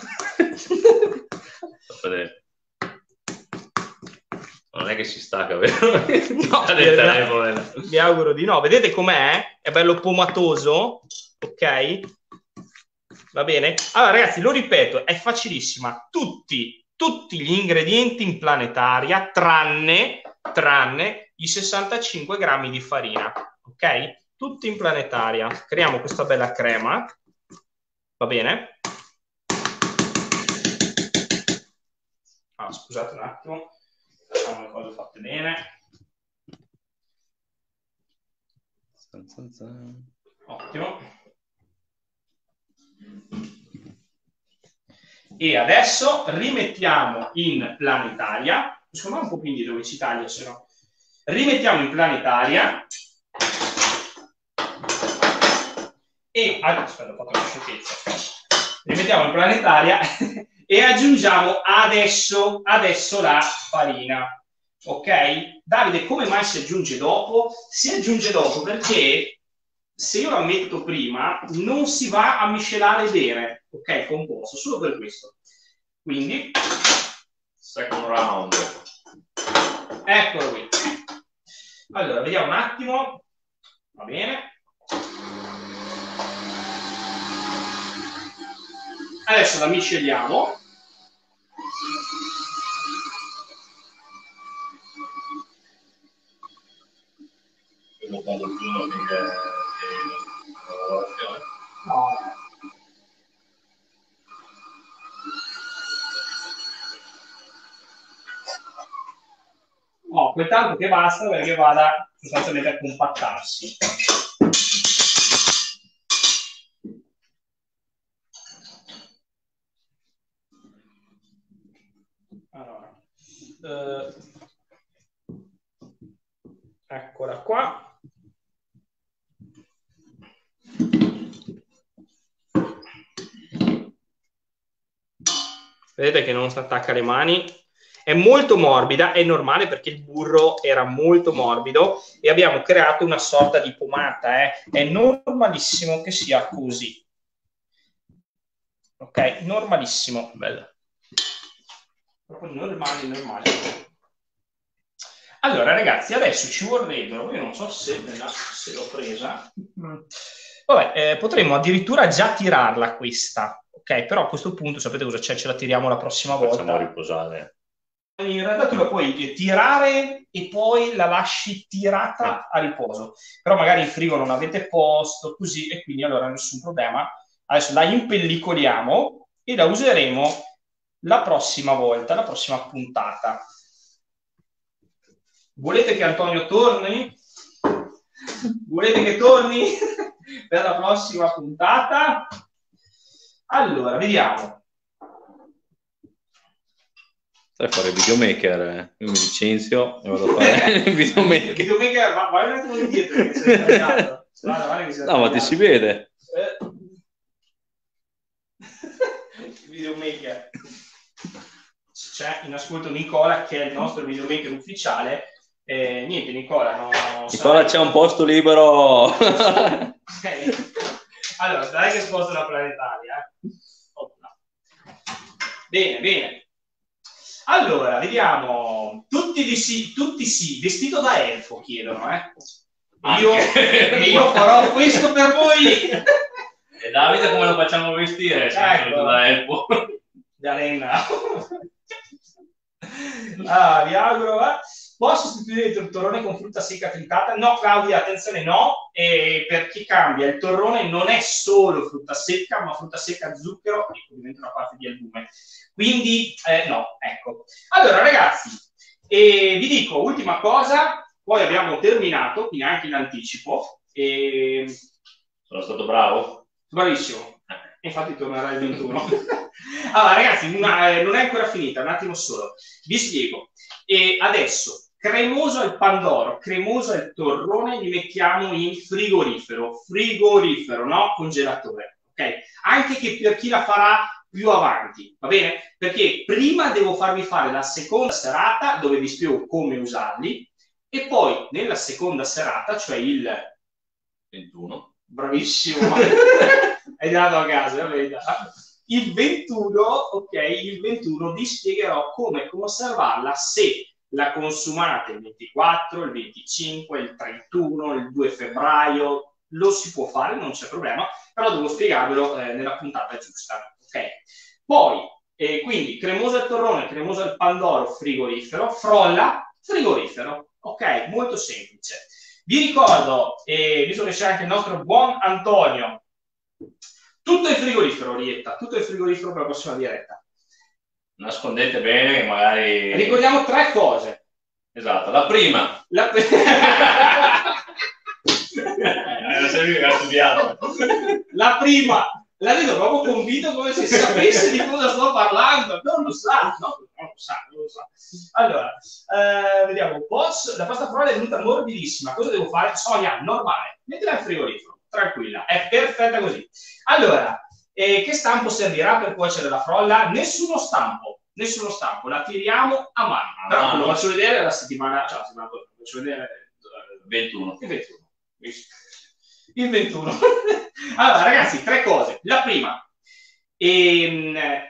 Non è che si stacca, vero? No, mi auguro di no. Vedete com'è? È bello pomatoso, ok? Va bene? Allora ragazzi, lo ripeto, è facilissima. Tutti gli ingredienti in planetaria, tranne i 65 grammi di farina, ok? Tutti in planetaria. Creiamo questa bella crema, va bene? Scusate un attimo, facciamo le cose fatte bene. Ottimo. E adesso rimettiamo in planetaria, secondo me un po' più indietro che ci taglia, se no. Rimettiamo in planetaria e aspetta, ho fatto una sciocchezza. Rimettiamo in planetaria e aggiungiamo adesso la farina. Ok? Davide, come mai si aggiunge dopo? Si aggiunge dopo perché se io la metto prima non si va a miscelare bene, ok, composto, solo per questo. Quindi second round. Eccolo qui. Allora, vediamo un attimo. Va bene. Adesso la misceliamo. No, quel tanto che basta perché vada sostanzialmente a compattarsi. Allora, eccola qua. Vedete che non si attacca le mani. È molto morbida, è normale perché il burro era molto morbido e abbiamo creato una sorta di pomata. È normalissimo che sia così. Ok, normalissimo. Bello. Proprio normale. Allora ragazzi, adesso ci vorrebbero, io non so se l'ho presa, vabbè, potremmo addirittura già tirarla questa, ok? Però a questo punto sapete cosa c'è? Ce la tiriamo la prossima volta. Facciamo riposare. In realtà tu la puoi tirare e poi la lasci tirata a riposo, però magari in frigo non avete posto, così, e quindi allora nessun problema. Adesso la impellicoliamo e la useremo la prossima volta, la prossima puntata. Volete che Antonio torni? Volete che torni per la prossima puntata? Allora, vediamo. Sai fare il videomaker, io mi licenzio e vado a fare il videomaker. Il videomaker, vai un attimo indietro che sei tagliato. No, ma ti si vede. Il videomaker. C'è in ascolto Nicola che è il nostro videomaker ufficiale. Niente, Nicola, Nicola, c'è un posto libero. Allora, dai che sposto la planetaria. Bene. Allora, vediamo. Tutti sì, vestito da elfo chiedono, Io farò questo per voi. E Davide come lo facciamo vestire? Ecco. Da elfo. Da Renna. Vi auguro. Posso sostituire il torrone con frutta secca tritata? No, Claudia, attenzione, no, perché cambia. Il torrone non è solo frutta secca, ma frutta secca, zucchero e ovviamente una parte di albume. Quindi, no, ecco. Allora, ragazzi, vi dico, ultima cosa, poi abbiamo terminato, quindi anche in anticipo. Sono stato bravo? Bravissimo. Infatti tornerà il 21. Allora, ragazzi, non è ancora finita, un attimo solo. Vi spiego. E adesso cremoso al pandoro, cremoso al torrone li mettiamo in frigorifero, no? Congelatore, ok? Anche che per chi la farà più avanti, va bene? Perché prima devo farvi fare la seconda serata dove vi spiego come usarli e poi nella seconda serata, cioè il 21. Bravissimo, hai dato a casa, il 21, ok, il 21 vi spiegherò come conservarla se la consumate il 24, il 25, il 31, il 2 febbraio, lo si può fare, non c'è problema, però devo spiegarvelo nella puntata giusta, ok? Poi, quindi, cremoso al torrone, cremoso al pandoro, frigorifero, frolla, frigorifero, ok? Molto semplice. Vi ricordo, visto che c'è anche il nostro buon Antonio, tutto il frigorifero, Rietta, tutto il frigorifero per la prossima diretta. Nascondete bene che magari... Ricordiamo 3 cose. Esatto, la prima. La prima, la vedo proprio convinto come se sapesse di cosa sto parlando. Non lo sa, no, non lo sa. Allora, vediamo. La pasta frolla è venuta morbidissima. Cosa devo fare? Sonia, normale. Mettila al frigorifero, tranquilla. È perfetta così. Allora, che stampo servirà per cuocere la frolla? Nessuno stampo. La tiriamo a mano. Però lo faccio vedere la settimana, cioè la settimana dopo, lo faccio vedere 21. Il 21. Allora, ragazzi, 3 cose. La prima, il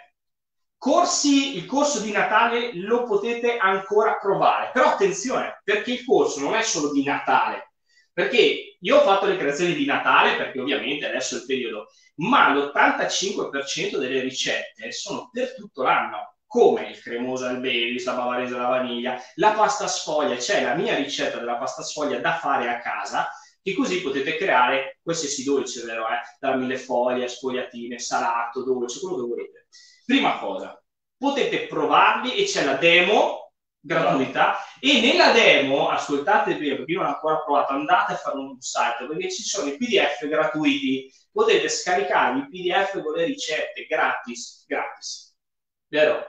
corso di Natale lo potete ancora provare. Però attenzione, perché il corso non è solo di Natale. Perché io ho fatto le creazioni di Natale, perché ovviamente adesso è il periodo, ma l'85% delle ricette sono per tutto l'anno. Come il cremoso al Baileys, la bavarese alla vaniglia, la pasta sfoglia, c'è la mia ricetta della pasta sfoglia da fare a casa, che così potete creare qualsiasi dolce, vero? Dalla millefoglia, sfogliatine, salato, dolce, quello che volete. Prima cosa, potete provarli e c'è la demo gratuita e nella demo, ascoltate bene, perché io non ho ancora provato, andate a fare un salto, perché ci sono i PDF gratuiti, potete scaricarvi i PDF con le ricette gratis, vero?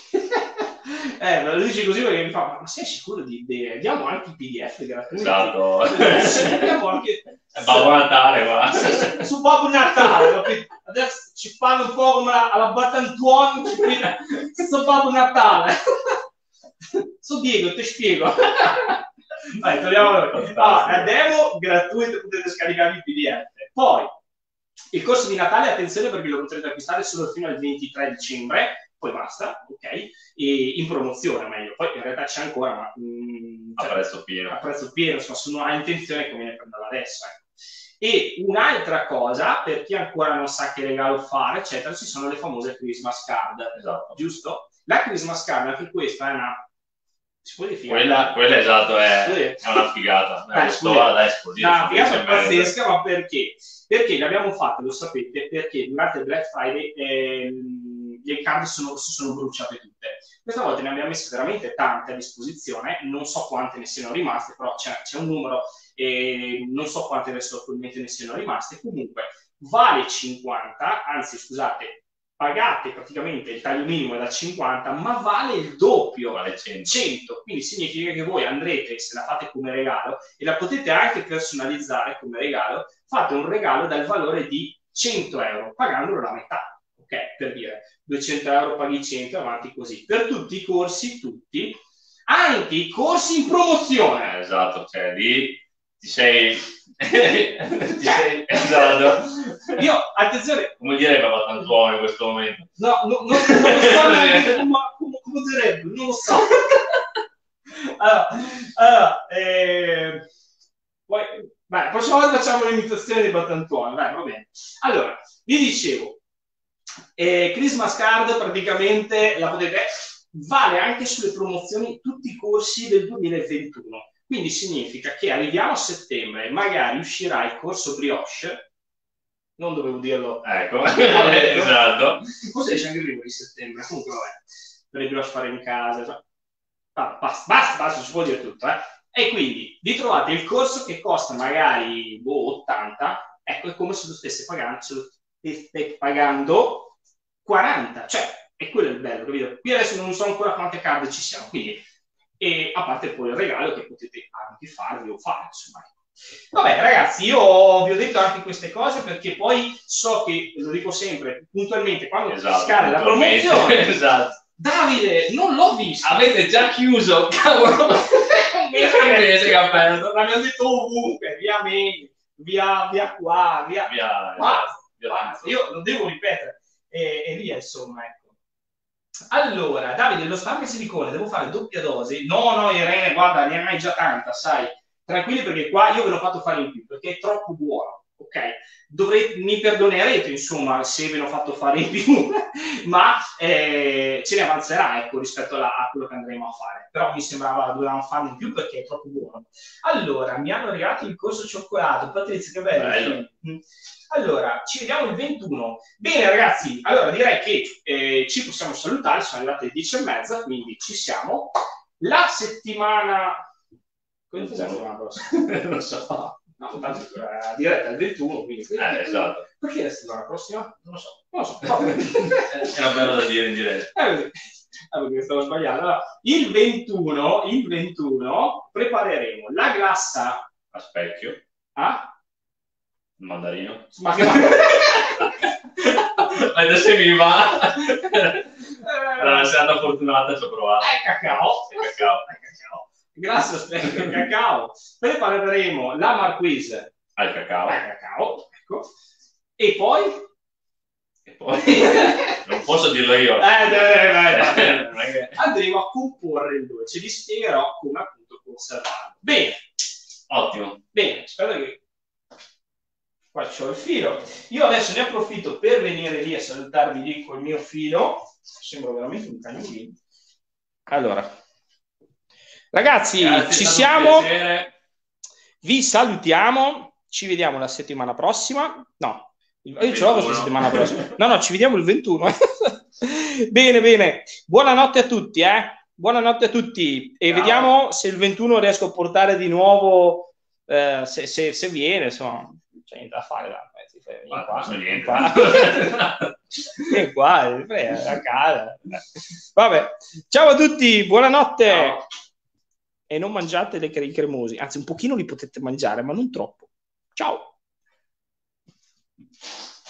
Me lo dici così perché mi fa, ma sei sicuro di diamo anche i PDF gratuiti? Esatto. Sì, abbiamo anche Babbo Natale, va. Su Babbo Natale, adesso ci parlo un po' come alla Battantuono, su Babbo Natale. So Diego, ti spiego. Vai, torniamo. La demo gratuita, potete scaricare il PDF. Poi, il corso di Natale, attenzione perché lo potrete acquistare solo fino al 23 dicembre, poi basta, ok? E in promozione meglio, poi in realtà c'è ancora, ma a prezzo pieno, insomma, se uno ha intenzione conviene prenderla adesso, ecco. E un'altra cosa, per chi ancora non sa che regalo fare, eccetera, ci sono le famose Christmas card, esatto. Giusto? La Christmas card, anche questa è una... Si può definire? Quella esatto, è una figata. Una figata pazzesca, ma perché? Perché l'abbiamo fatto, lo sapete, perché durante il Black Friday le card si sono bruciate tutte. Questa volta ne abbiamo messe veramente tante a disposizione, non so quante ne siano rimaste, però c'è un numero, non so quante adesso attualmente ne siano rimaste, comunque vale 50, anzi scusate, pagate praticamente il taglio minimo è da 50, ma vale il doppio, vale 100. Quindi significa che voi andrete, se la fate come regalo, e la potete anche personalizzare come regalo, fate un regalo dal valore di 100 euro, pagandolo la metà. Ok, per dire, 200 euro paghi 100, avanti così. Per tutti i corsi, tutti, anche i corsi in promozione. Esatto, cioè lì ti sei... esatto. Io, attenzione... Come dire che va tanto buono in questo momento? No, non lo so neanche come direbbe, non lo so. Poi, la prossima volta facciamo l'imitazione di Battantuono, dai, va bene. Allora, vi dicevo, Christmas card praticamente la potete... Vale anche sulle promozioni tutti i corsi del 2021. Quindi significa che arriviamo a settembre, magari uscirà il corso Brioche, non dovevo dirlo. Ecco, esatto. Forse esce anche prima di settembre, comunque vabbè, per il Brioche fare in casa. Basta, si può dire tutto, E quindi vi trovate il corso che costa magari 80, ecco, è come se lo stesse pagando 40, cioè, e quello è il bello, capito? Qui adesso non so ancora quante card ci siano, quindi e a parte poi il regalo che potete anche farvi o fare, insomma. Vabbè ragazzi, io vi ho detto anche queste cose perché poi so che, lo dico sempre, puntualmente, quando scade la promozione, esatto. Davide, non l'ho visto. Avete già chiuso, cavolo, un mese che ha aperto. L'abbiamo detto ovunque, via mail, via qua, via... Basta. Io lo devo ripetere. E via, insomma, ecco. Allora, Davide, lo spam silicone, devo fare doppia dose? No, Irene, guarda, ne hai già tanta, sai. Tranquilli perché qua io ve l'ho fatto fare in più, perché è troppo buono, ok? Mi perdonerete, insomma, se ve l'ho fatto fare in più, ma ce ne avanzerà, ecco, rispetto a quello che andremo a fare. Però mi sembrava dovevamo farlo in più perché è troppo buono. Allora, mi hanno regalato il corso cioccolato. Patrizia, che bello. Allora, ci vediamo il 21. Bene, ragazzi, allora direi che ci possiamo salutare, sono arrivate le 10:30, quindi ci siamo. La settimana... Non lo so. No, tanto la diretta è il 21, quindi... esatto. Perché la settimana prossima? Non lo so. Era bello da dire in diretta. Perché stavo sbagliando. Allora, il 21 prepareremo la glassa a specchio. Il mandarino. Ma che adesso mi va. Era una serata fortunata, ci ho provato. Cacao. Grazie a specchio cacao. Prepareremo la marquise al cacao. Ecco. E poi non posso dirlo io. Andremo a comporre il dolce, vi spiegherò come appunto conservarlo. Bene, ottimo. Bene, spero che qua c'ho il filo. Io adesso ne approfitto per venire lì a salutarvi lì col mio filo. Sembro veramente un cagnolino. Allora, ragazzi, ci siamo. Vi salutiamo. Ci vediamo la settimana prossima. No, io ce l'ho questa settimana prossima. No, ci vediamo il 21. Bene. Buonanotte a tutti, Buonanotte a tutti. E vediamo se il 21 riesco a portare di nuovo, se viene, insomma. C'è niente da fare. Vieni qua, a casa. Vabbè. Ciao a tutti, buonanotte. Ciao. E non mangiate i cremosi. Anzi, un pochino li potete mangiare, ma non troppo. Ciao.